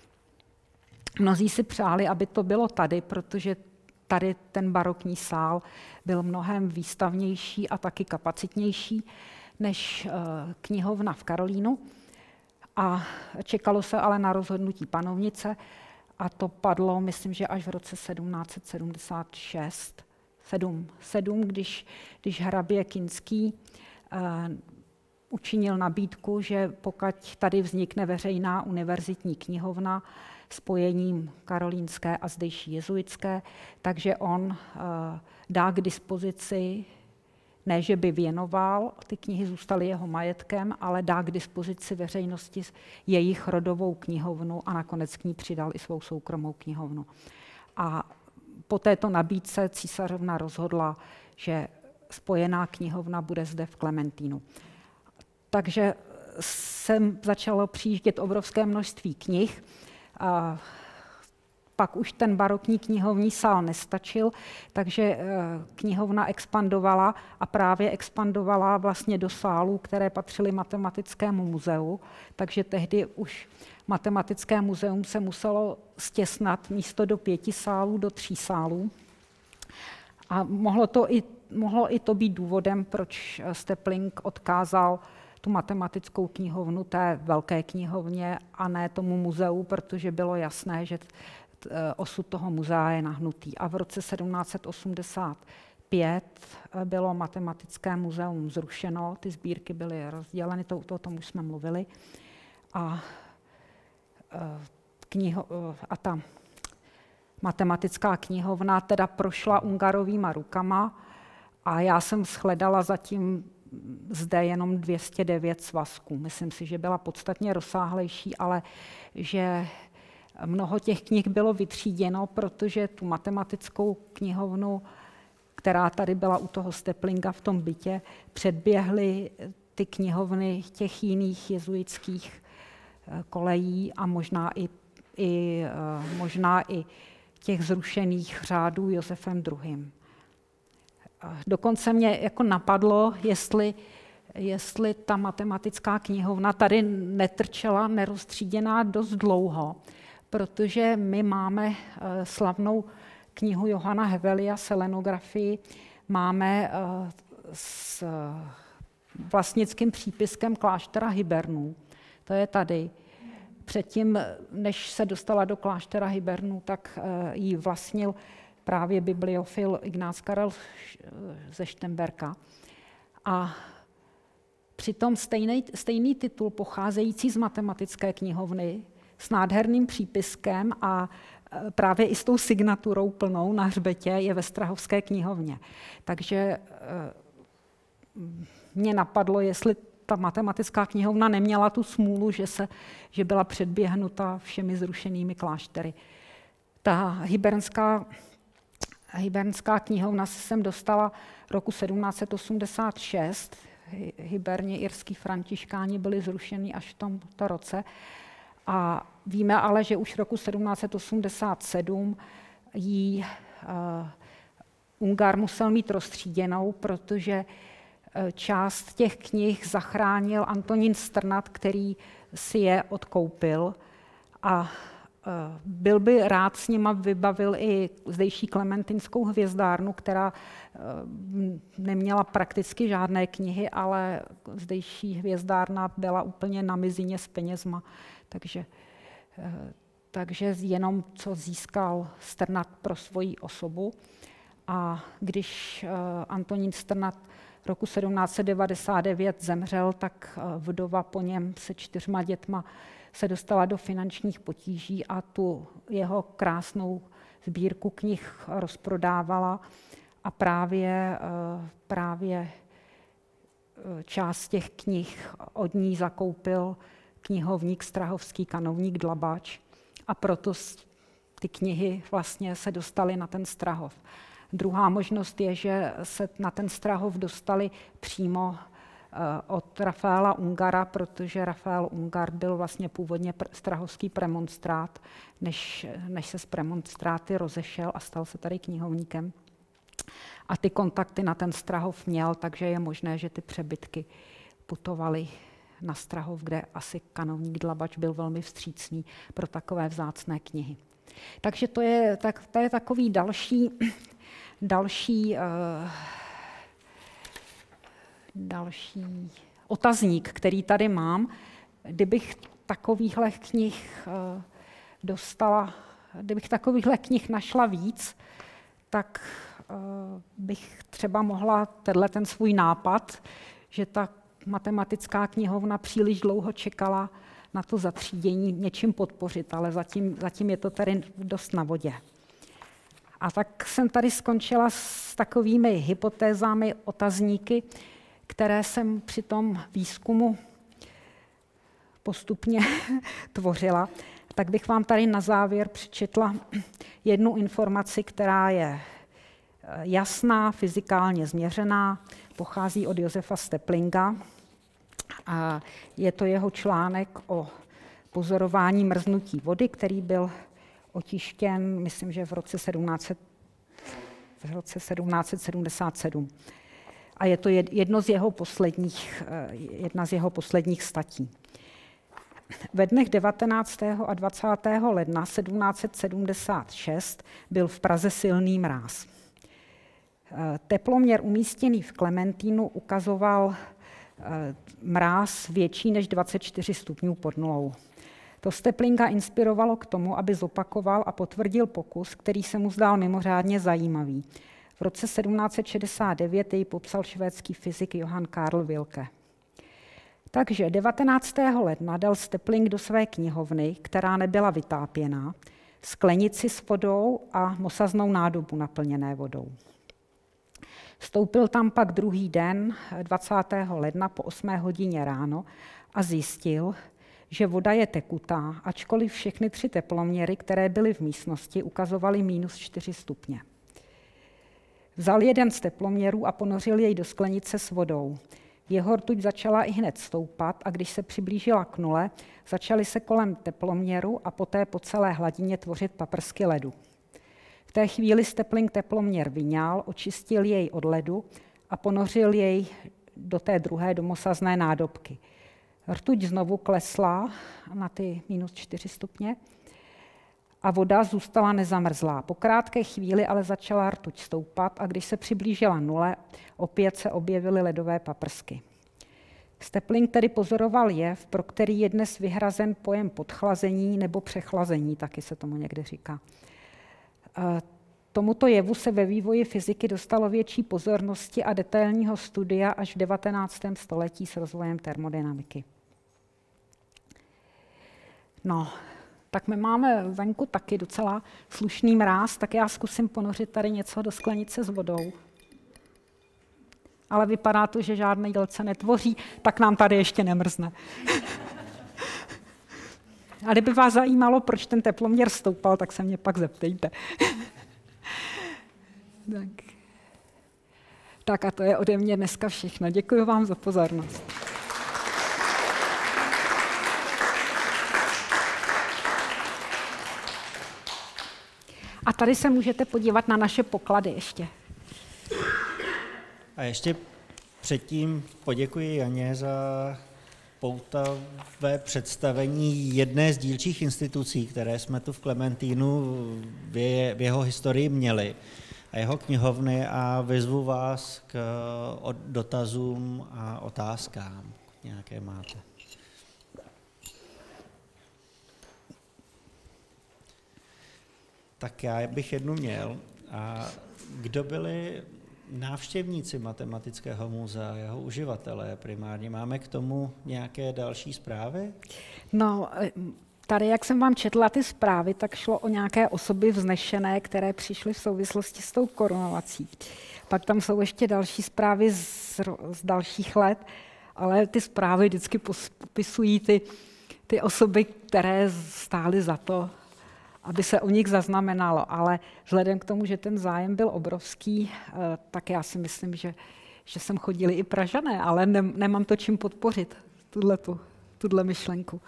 Mnozí si přáli, aby to bylo tady, protože tady ten barokní sál byl mnohem výstavnější a taky kapacitnější než knihovna v Karolínu. A čekalo se ale na rozhodnutí panovnice, a to padlo, myslím, že až v roce sedmnáct set sedmdesát šest, sedm, sedm když, když hrabě Kinský uh, učinil nabídku, že pokud tady vznikne veřejná univerzitní knihovna spojením karolínské a zdejší jezuitské, takže on uh, dá k dispozici, ne, že by věnoval, ty knihy zůstaly jeho majetkem, ale dá k dispozici veřejnosti jejich rodovou knihovnu a nakonec k ní přidal i svou soukromou knihovnu. A po této nabídce císařovna rozhodla, že spojená knihovna bude zde v Klementínu. Takže sem začalo přijíždět obrovské množství knih. A pak už ten barokní knihovní sál nestačil, takže knihovna expandovala a právě expandovala vlastně do sálů, které patřily Matematickému muzeu, takže tehdy už Matematické muzeum se muselo stěsnat místo do pěti sálů do tří sálů. A mohlo to i, mohlo i to být důvodem, proč Stepling odkázal tu matematickou knihovnu té velké knihovně a ne tomu muzeu, protože bylo jasné, že osud toho muzea je nahnutý. A v roce sedmnáct set osmdesát pět bylo Matematické muzeum zrušeno, ty sbírky byly rozděleny, to, to o tom už jsme mluvili. A, kniho, a ta matematická knihovna teda prošla Ungarovýma rukama a já jsem shledala zatím zde jenom dvě stě devět svazků. Myslím si, že byla podstatně rozsáhlejší, ale že mnoho těch knih bylo vytříděno, protože tu matematickou knihovnu, která tady byla u toho Steplinga v tom bytě, předběhly ty knihovny těch jiných jezuitských kolejí a možná i, i, možná i těch zrušených řádů Josefem druhým. Dokonce mě jako napadlo, jestli, jestli ta matematická knihovna tady netrčela neroztříděná dost dlouho, protože my máme slavnou knihu Johana Hevelia, selenografii, máme s vlastnickým přípiskem kláštera Hybernů. To je tady. Předtím, než se dostala do kláštera Hybernů, tak ji vlastnil právě bibliofil Ignác Karel ze Štemberka. A přitom stejný, stejný titul pocházející z matematické knihovny s nádherným přípiskem a právě i s tou signaturou plnou na hřbetě je ve Strahovské knihovně. Takže mě napadlo, jestli ta matematická knihovna neměla tu smůlu, že, se, že byla předběhnuta všemi zrušenými kláštery. Ta hybernská, hybernská knihovna se sem dostala roku sedmnáct set osmdesát šest. Hyberni, irský františkáni byli zrušeni až v tomto roce. A víme ale, že už roku sedmnáct set osmdesát sedm ji uh, Ungar musel mít roztříděnou, protože část těch knih zachránil Antonín Strnad, který si je odkoupil a byl by rád s nima vybavil i zdejší Klementinskou hvězdárnu, která neměla prakticky žádné knihy, ale zdejší hvězdárna byla úplně na mizině s penězma, takže, takže jenom co získal Strnad pro svoji osobu. A když Antonín Strnad roku sedmnáct set devadesát devět zemřel, tak vdova po něm se čtyřma dětma se dostala do finančních potíží a tu jeho krásnou sbírku knih rozprodávala a právě, právě část těch knih od ní zakoupil knihovník strahovský kanovník Dlabač a proto ty knihy vlastně se dostaly na ten Strahov. Druhá možnost je, že se na ten Strahov dostali přímo od Rafaela Ungara, protože Rafael Ungar byl vlastně původně strahovský premonstrát, než, než se z premonstráty rozešel a stal se tady knihovníkem. A ty kontakty na ten Strahov měl, takže je možné, že ty přebytky putovaly na Strahov, kde asi kanovník Dlabač byl velmi vstřícný pro takové vzácné knihy. Takže to je, tak, to je takový další, další, uh, další otazník, který tady mám. Kdybych takovýchhle knih uh, dostala, kdybych takovýchhle knih našla víc, tak uh, bych třeba mohla tenhle ten svůj nápad, že ta matematická knihovna příliš dlouho čekala na to zatřídění, něčím podpořit, ale zatím, zatím je to tady dost na vodě. A tak jsem tady skončila s takovými hypotézami, otazníky, které jsem při tom výzkumu postupně tvořila. Tak bych vám tady na závěr přečetla jednu informaci, která je jasná, fyzikálně změřená, pochází od Josefa Steplinga. A je to jeho článek o pozorování mrznutí vody, který byl otištěn, myslím, že v roce, sedmnáct set, v roce sedmnáct set sedmdesát sedm. A je to jedno z jeho posledních, jedna z jeho posledních statí. Ve dnech devatenáctého a dvacátého ledna sedmnáct set sedmdesát šest byl v Praze silný mráz. Teploměr umístěný v Klementínu ukazoval mráz větší než dvacet čtyři stupňů pod nulou. To Steplinga inspirovalo k tomu, aby zopakoval a potvrdil pokus, který se mu zdál mimořádně zajímavý. V roce sedmnáct set šedesát devět jej popsal švédský fyzik Johann Carl Wilke. Takže devatenáctého ledna dal Stepling do své knihovny, která nebyla vytápěná, sklenici s vodou a mosaznou nádobu naplněné vodou. Vstoupil tam pak druhý den, dvacátého ledna po osmé hodině ráno a zjistil, že voda je tekutá, ačkoliv všechny tři teploměry, které byly v místnosti, ukazovaly minus čtyři stupně. Vzal jeden z teploměrů a ponořil jej do sklenice s vodou. Jeho rtuť začala i hned stoupat a když se přiblížila k nule, začaly se kolem teploměru a poté po celé hladině tvořit paprsky ledu. V té chvíli Stepling teploměr vyňal, očistil jej od ledu a ponořil jej do té druhé domosazné nádobky. Rtuť znovu klesla na ty minus čtyři stupně a voda zůstala nezamrzlá. Po krátké chvíli ale začala rtuť stoupat a když se přiblížila nule, opět se objevily ledové paprsky. Stepling tedy pozoroval jev, pro který je dnes vyhrazen pojem podchlazení nebo přechlazení, taky se tomu někde říká. Tomuto jevu se ve vývoji fyziky dostalo větší pozornosti a detailního studia až v devatenáctém století s rozvojem termodynamiky. No, tak my máme venku taky docela slušný mráz, tak já zkusím ponořit tady něco do sklenice s vodou. Ale vypadá to, že žádný dělce netvoří, tak nám tady ještě nemrzne. A kdyby vás zajímalo, proč ten teploměr stoupal, tak se mě pak zeptejte. tak. tak a to je ode mě dneska všechno. Děkuji vám za pozornost. A tady se můžete podívat na naše poklady ještě. A ještě předtím poděkuji Janě za poutavé představení jedné z dílčích institucí, které jsme tu v Klementínu v, je, v jeho historii měli, a jeho knihovny, a vyzvu vás k dotazům a otázkám, nějaké máte. Tak já bych jednu měl. A kdo byli návštěvníci Matematického muzea, jeho uživatelé primárně? Máme k tomu nějaké další zprávy? No, tady, jak jsem vám četla ty zprávy, tak šlo o nějaké osoby vznešené, které přišly v souvislosti s tou korunovací. Pak tam jsou ještě další zprávy z, z dalších let, ale ty zprávy vždycky popisují ty, ty osoby, které stály za to, aby se o nich zaznamenalo. Ale vzhledem k tomu, že ten zájem byl obrovský, tak já si myslím, že, že sem chodili i Pražané, ale ne, nemám to čím podpořit, tuhle myšlenku.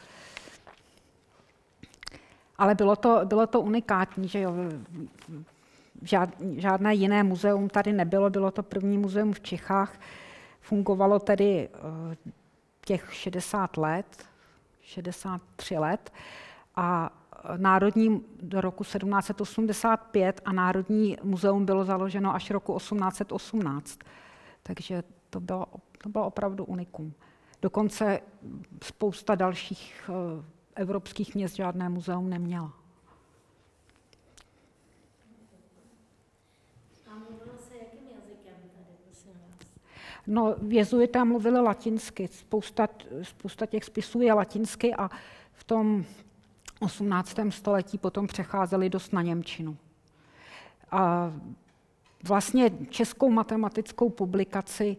Ale bylo to, bylo to unikátní, že jo. Žád, žádné jiné muzeum tady nebylo, bylo to první muzeum v Čechách. Fungovalo tedy těch šedesát let, šedesát tři let, a Národní do roku sedmnáct set osmdesát pět a Národní muzeum bylo založeno až roku osmnáct set osmnáct. Takže to bylo, to bylo opravdu unikum. Dokonce spousta dalších uh, evropských měst žádné muzeum neměla. A mluvilo se jakým jazykem tady, prosím vás? No, jezuité mluvili latinsky. Spousta, spousta těch spisů je latinsky a v tom osmnáctém století potom přecházeli dost na němčinu. A vlastně českou matematickou publikaci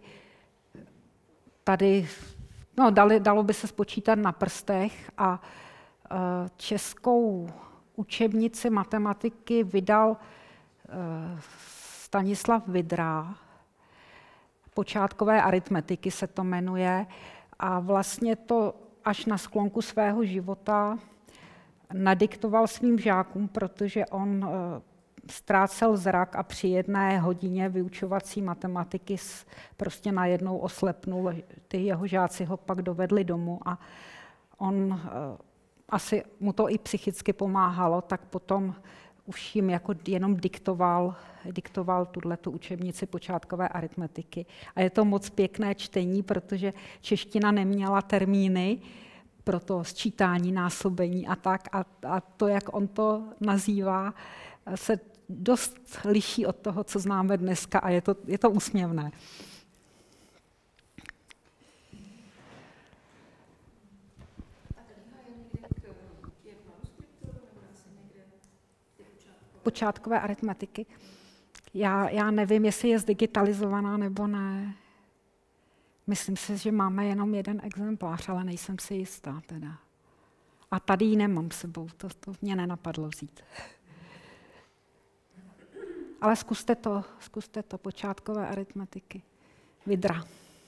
tady, no, dali, dalo by se spočítat na prstech, a českou učebnici matematiky vydal Stanislav Vydra, Počátkové aritmetiky se to jmenuje, a vlastně to až na sklonku svého života nadiktoval svým žákům, protože on ztrácel zrak a při jedné hodině vyučovací matematiky prostě najednou oslepnul. Ty jeho žáci ho pak dovedli domů a on, asi mu to i psychicky pomáhalo, tak potom už jim jako jenom diktoval, diktoval tuto učebnici počátkové aritmetiky. A je to moc pěkné čtení, protože čeština neměla termíny pro to sčítání, násobení a tak. A, a to, jak on to nazývá, se dost liší od toho, co známe dneska a je to, je to úsměvné. Počátkové aritmetiky. Já, já nevím, jestli je zdigitalizovaná nebo ne. Myslím si, že máme jenom jeden exemplář, ale nejsem si jistá teda. A tady ji nemám sebou, to, to mě nenapadlo vzít. Ale zkuste to, zkuste to, počátkové aritmetiky. Vidra.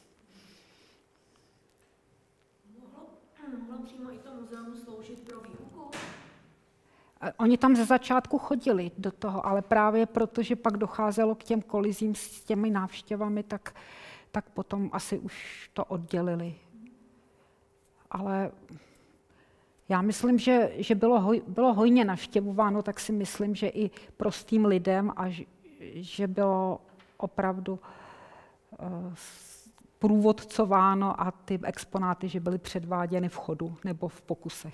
Mohlo, mohlo přímo i to muzeum sloužit pro výuku? Oni tam ze začátku chodili do toho, ale právě protože pak docházelo k těm kolizím s těmi návštěvami, tak, tak potom asi už to oddělili. Ale já myslím, že, že bylo, hoj, bylo hojně navštěvováno, tak si myslím, že i prostým lidem a že, že bylo opravdu uh, průvodcováno a ty exponáty, že byly předváděny v chodu nebo v pokusech.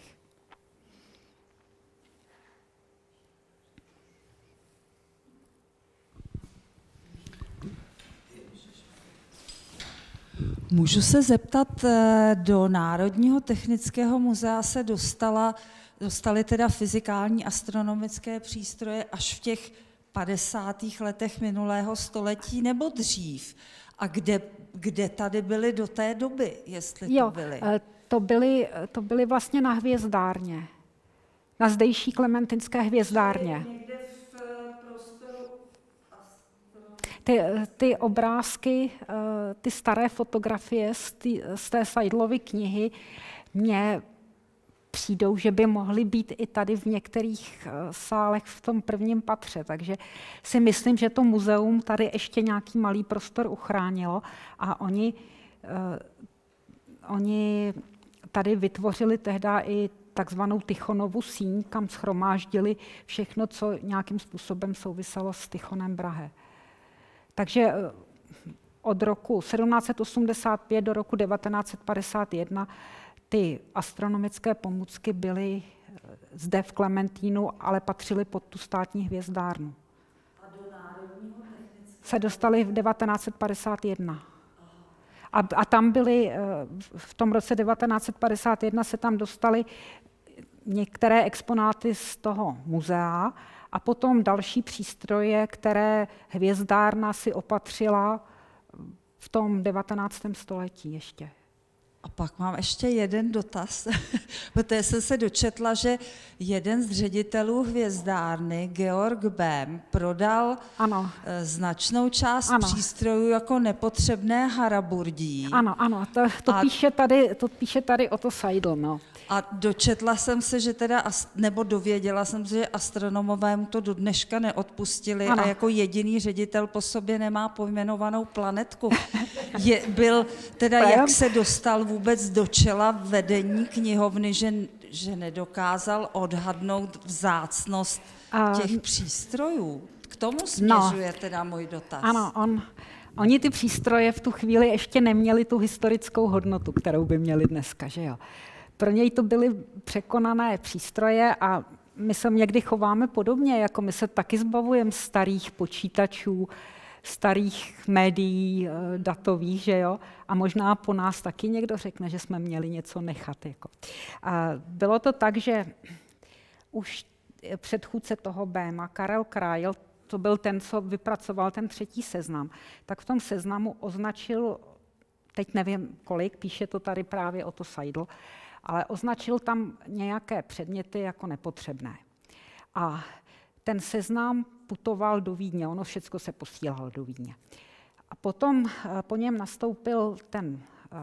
Můžu se zeptat, do Národního technického muzea se dostala, dostaly teda fyzikální astronomické přístroje až v těch padesátých letech minulého století nebo dřív? A kde, kde tady byly do té doby, jestli jo, to byly? To byly? To byly vlastně na hvězdárně, na zdejší klementinské hvězdárně. Ty, ty obrázky, ty staré fotografie z, ty, z té Seidlovy knihy mně přijdou, že by mohly být i tady v některých sálech v tom prvním patře. Takže si myslím, že to muzeum tady ještě nějaký malý prostor uchránilo a oni, oni tady vytvořili tehdy i takzvanou Tychonovu síň, kam shromáždili všechno, co nějakým způsobem souviselo s Tychonem Brahe. Takže od roku sedmnáct set osmdesát pět do roku devatenáct set padesát jedna ty astronomické pomůcky byly zde v Klementínu, ale patřily pod tu státní hvězdárnu. A do Národního technického se dostaly v devatenáct set padesát jedna. A, a tam byly, v tom roce devatenáct set padesát jedna se tam dostaly některé exponáty z toho muzea, a potom další přístroje, které hvězdárna si opatřila v tom devatenáctém století ještě. A pak mám ještě jeden dotaz, protože jsem se dočetla, že jeden z ředitelů hvězdárny, Georg Böhm, prodal ano. značnou část ano. přístrojů jako nepotřebné haraburdí. Ano, ano, to, to, a... píše, tady, to píše tady Otto Seidl, no. A dočetla jsem se, že teda, nebo dověděla jsem se, že astronomové mu to do dneška neodpustili ano. a jako jediný ředitel po sobě nemá pojmenovanou planetku. Je, byl teda, jak se dostal vůbec do čela vedení knihovny, že, že nedokázal odhadnout vzácnost a... těch přístrojů. K tomu směřuje no. teda můj dotaz. Ano, on... Oni ty přístroje v tu chvíli ještě neměli tu historickou hodnotu, kterou by měli dneska, že jo. Pro něj to byly překonané přístroje a my se někdy chováme podobně, jako my se taky zbavujeme starých počítačů, starých médií datových, že jo, a možná po nás taky někdo řekne, že jsme měli něco nechat. Jako. A bylo to tak, že už předchůdce toho Böhma, Karel Krail, to byl ten, co vypracoval ten třetí seznam, tak v tom seznamu označil, teď nevím kolik, píše to tady právě Otto Seidl, ale označil tam nějaké předměty jako nepotřebné. A ten seznam putoval do Vídně, ono všechno se posílalo do Vídně. A potom po něm nastoupil ten uh,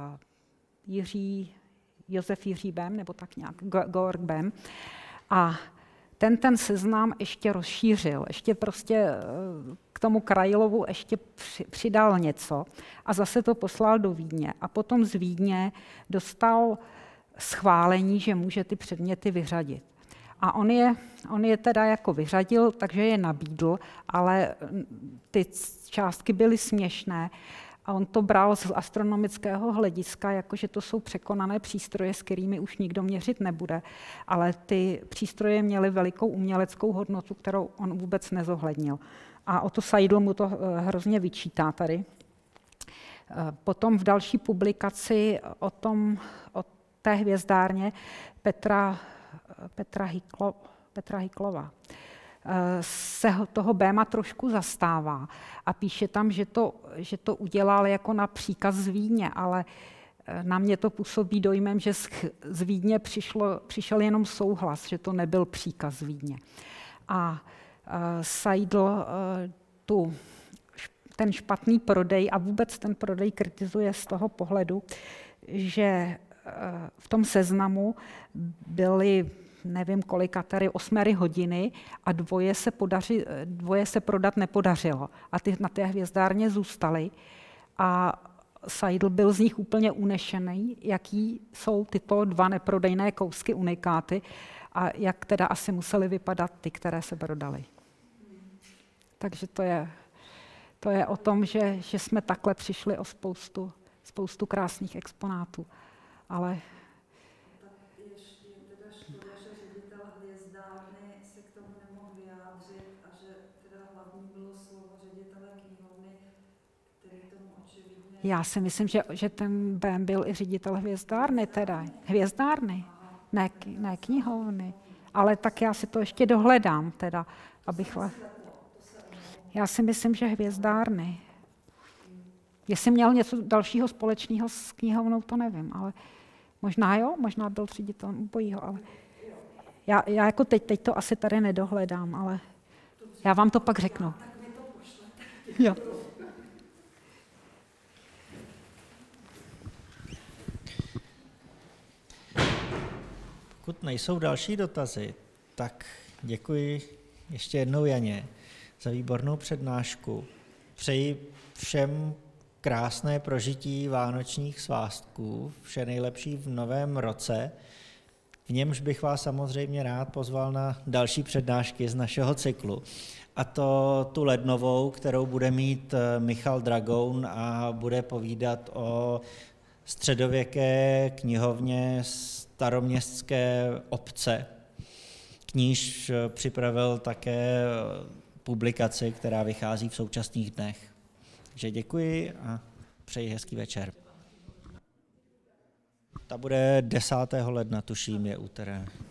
Jiří, Josef Jiří Böhm, nebo tak nějak, Georg Böhm, a ten ten seznam ještě rozšířil, ještě prostě k tomu Krailovu ještě přidal něco a zase to poslal do Vídně. A potom z Vídně dostal schválení, že může ty předměty vyřadit. A on je, on je teda jako vyřadil, takže je nabídl, ale ty částky byly směšné A on to bral z astronomického hlediska, jakože to jsou překonané přístroje, s kterými už nikdo měřit nebude. Ale ty přístroje měly velikou uměleckou hodnotu, kterou on vůbec nezohlednil. A Otto Seidl mu to hrozně vyčítá tady. Potom v další publikaci o, tom, o té hvězdárně Petra, Petra, Hyklo, Petra Hyklova se toho Béma trošku zastává a píše tam, že to, že to udělal jako na příkaz z Vídně, ale na mě to působí dojmem, že z Vídně přišlo, přišel jenom souhlas, že to nebyl příkaz z Vídně. A Seidl tu, ten špatný prodej a vůbec ten prodej kritizuje z toho pohledu, že v tom seznamu byly nevím kolika, tady osmery hodiny a dvoje se, podaři, dvoje se prodat nepodařilo. A ty na té hvězdárně zůstaly a Seidl byl z nich úplně unešený, jaký jsou tyto dva neprodejné kousky unikáty a jak teda asi musely vypadat ty, které se prodaly. Takže to je, to je o tom, že, že jsme takhle přišli o spoustu, spoustu krásných exponátů. Ale já si myslím, že, že ten Bém byl i ředitel hvězdárny teda. Hvězdárny, ne, ne knihovny. Ale tak já si to ještě dohledám teda, abych... Já si myslím, že hvězdárny. Jestli měl něco dalšího společného s knihovnou, to nevím, ale možná jo, možná byl ředitel obojího, ale já, já jako teď, teď to asi tady nedohledám, ale já vám to pak řeknu. Jo. Pokud nejsou další dotazy, tak děkuji ještě jednou Janě za výbornou přednášku. Přeji všem krásné prožití vánočních svátků, vše nejlepší v novém roce. V němž bych vás samozřejmě rád pozval na další přednášky z našeho cyklu. A to tu lednovou, kterou bude mít Michal Dragoun a bude povídat o středověké knihovně staroměstské obce. Kníž připravil také publikaci, která vychází v současných dnech. Takže děkuji a přeji hezký večer. Ta bude desátého ledna, tuším, je úterý.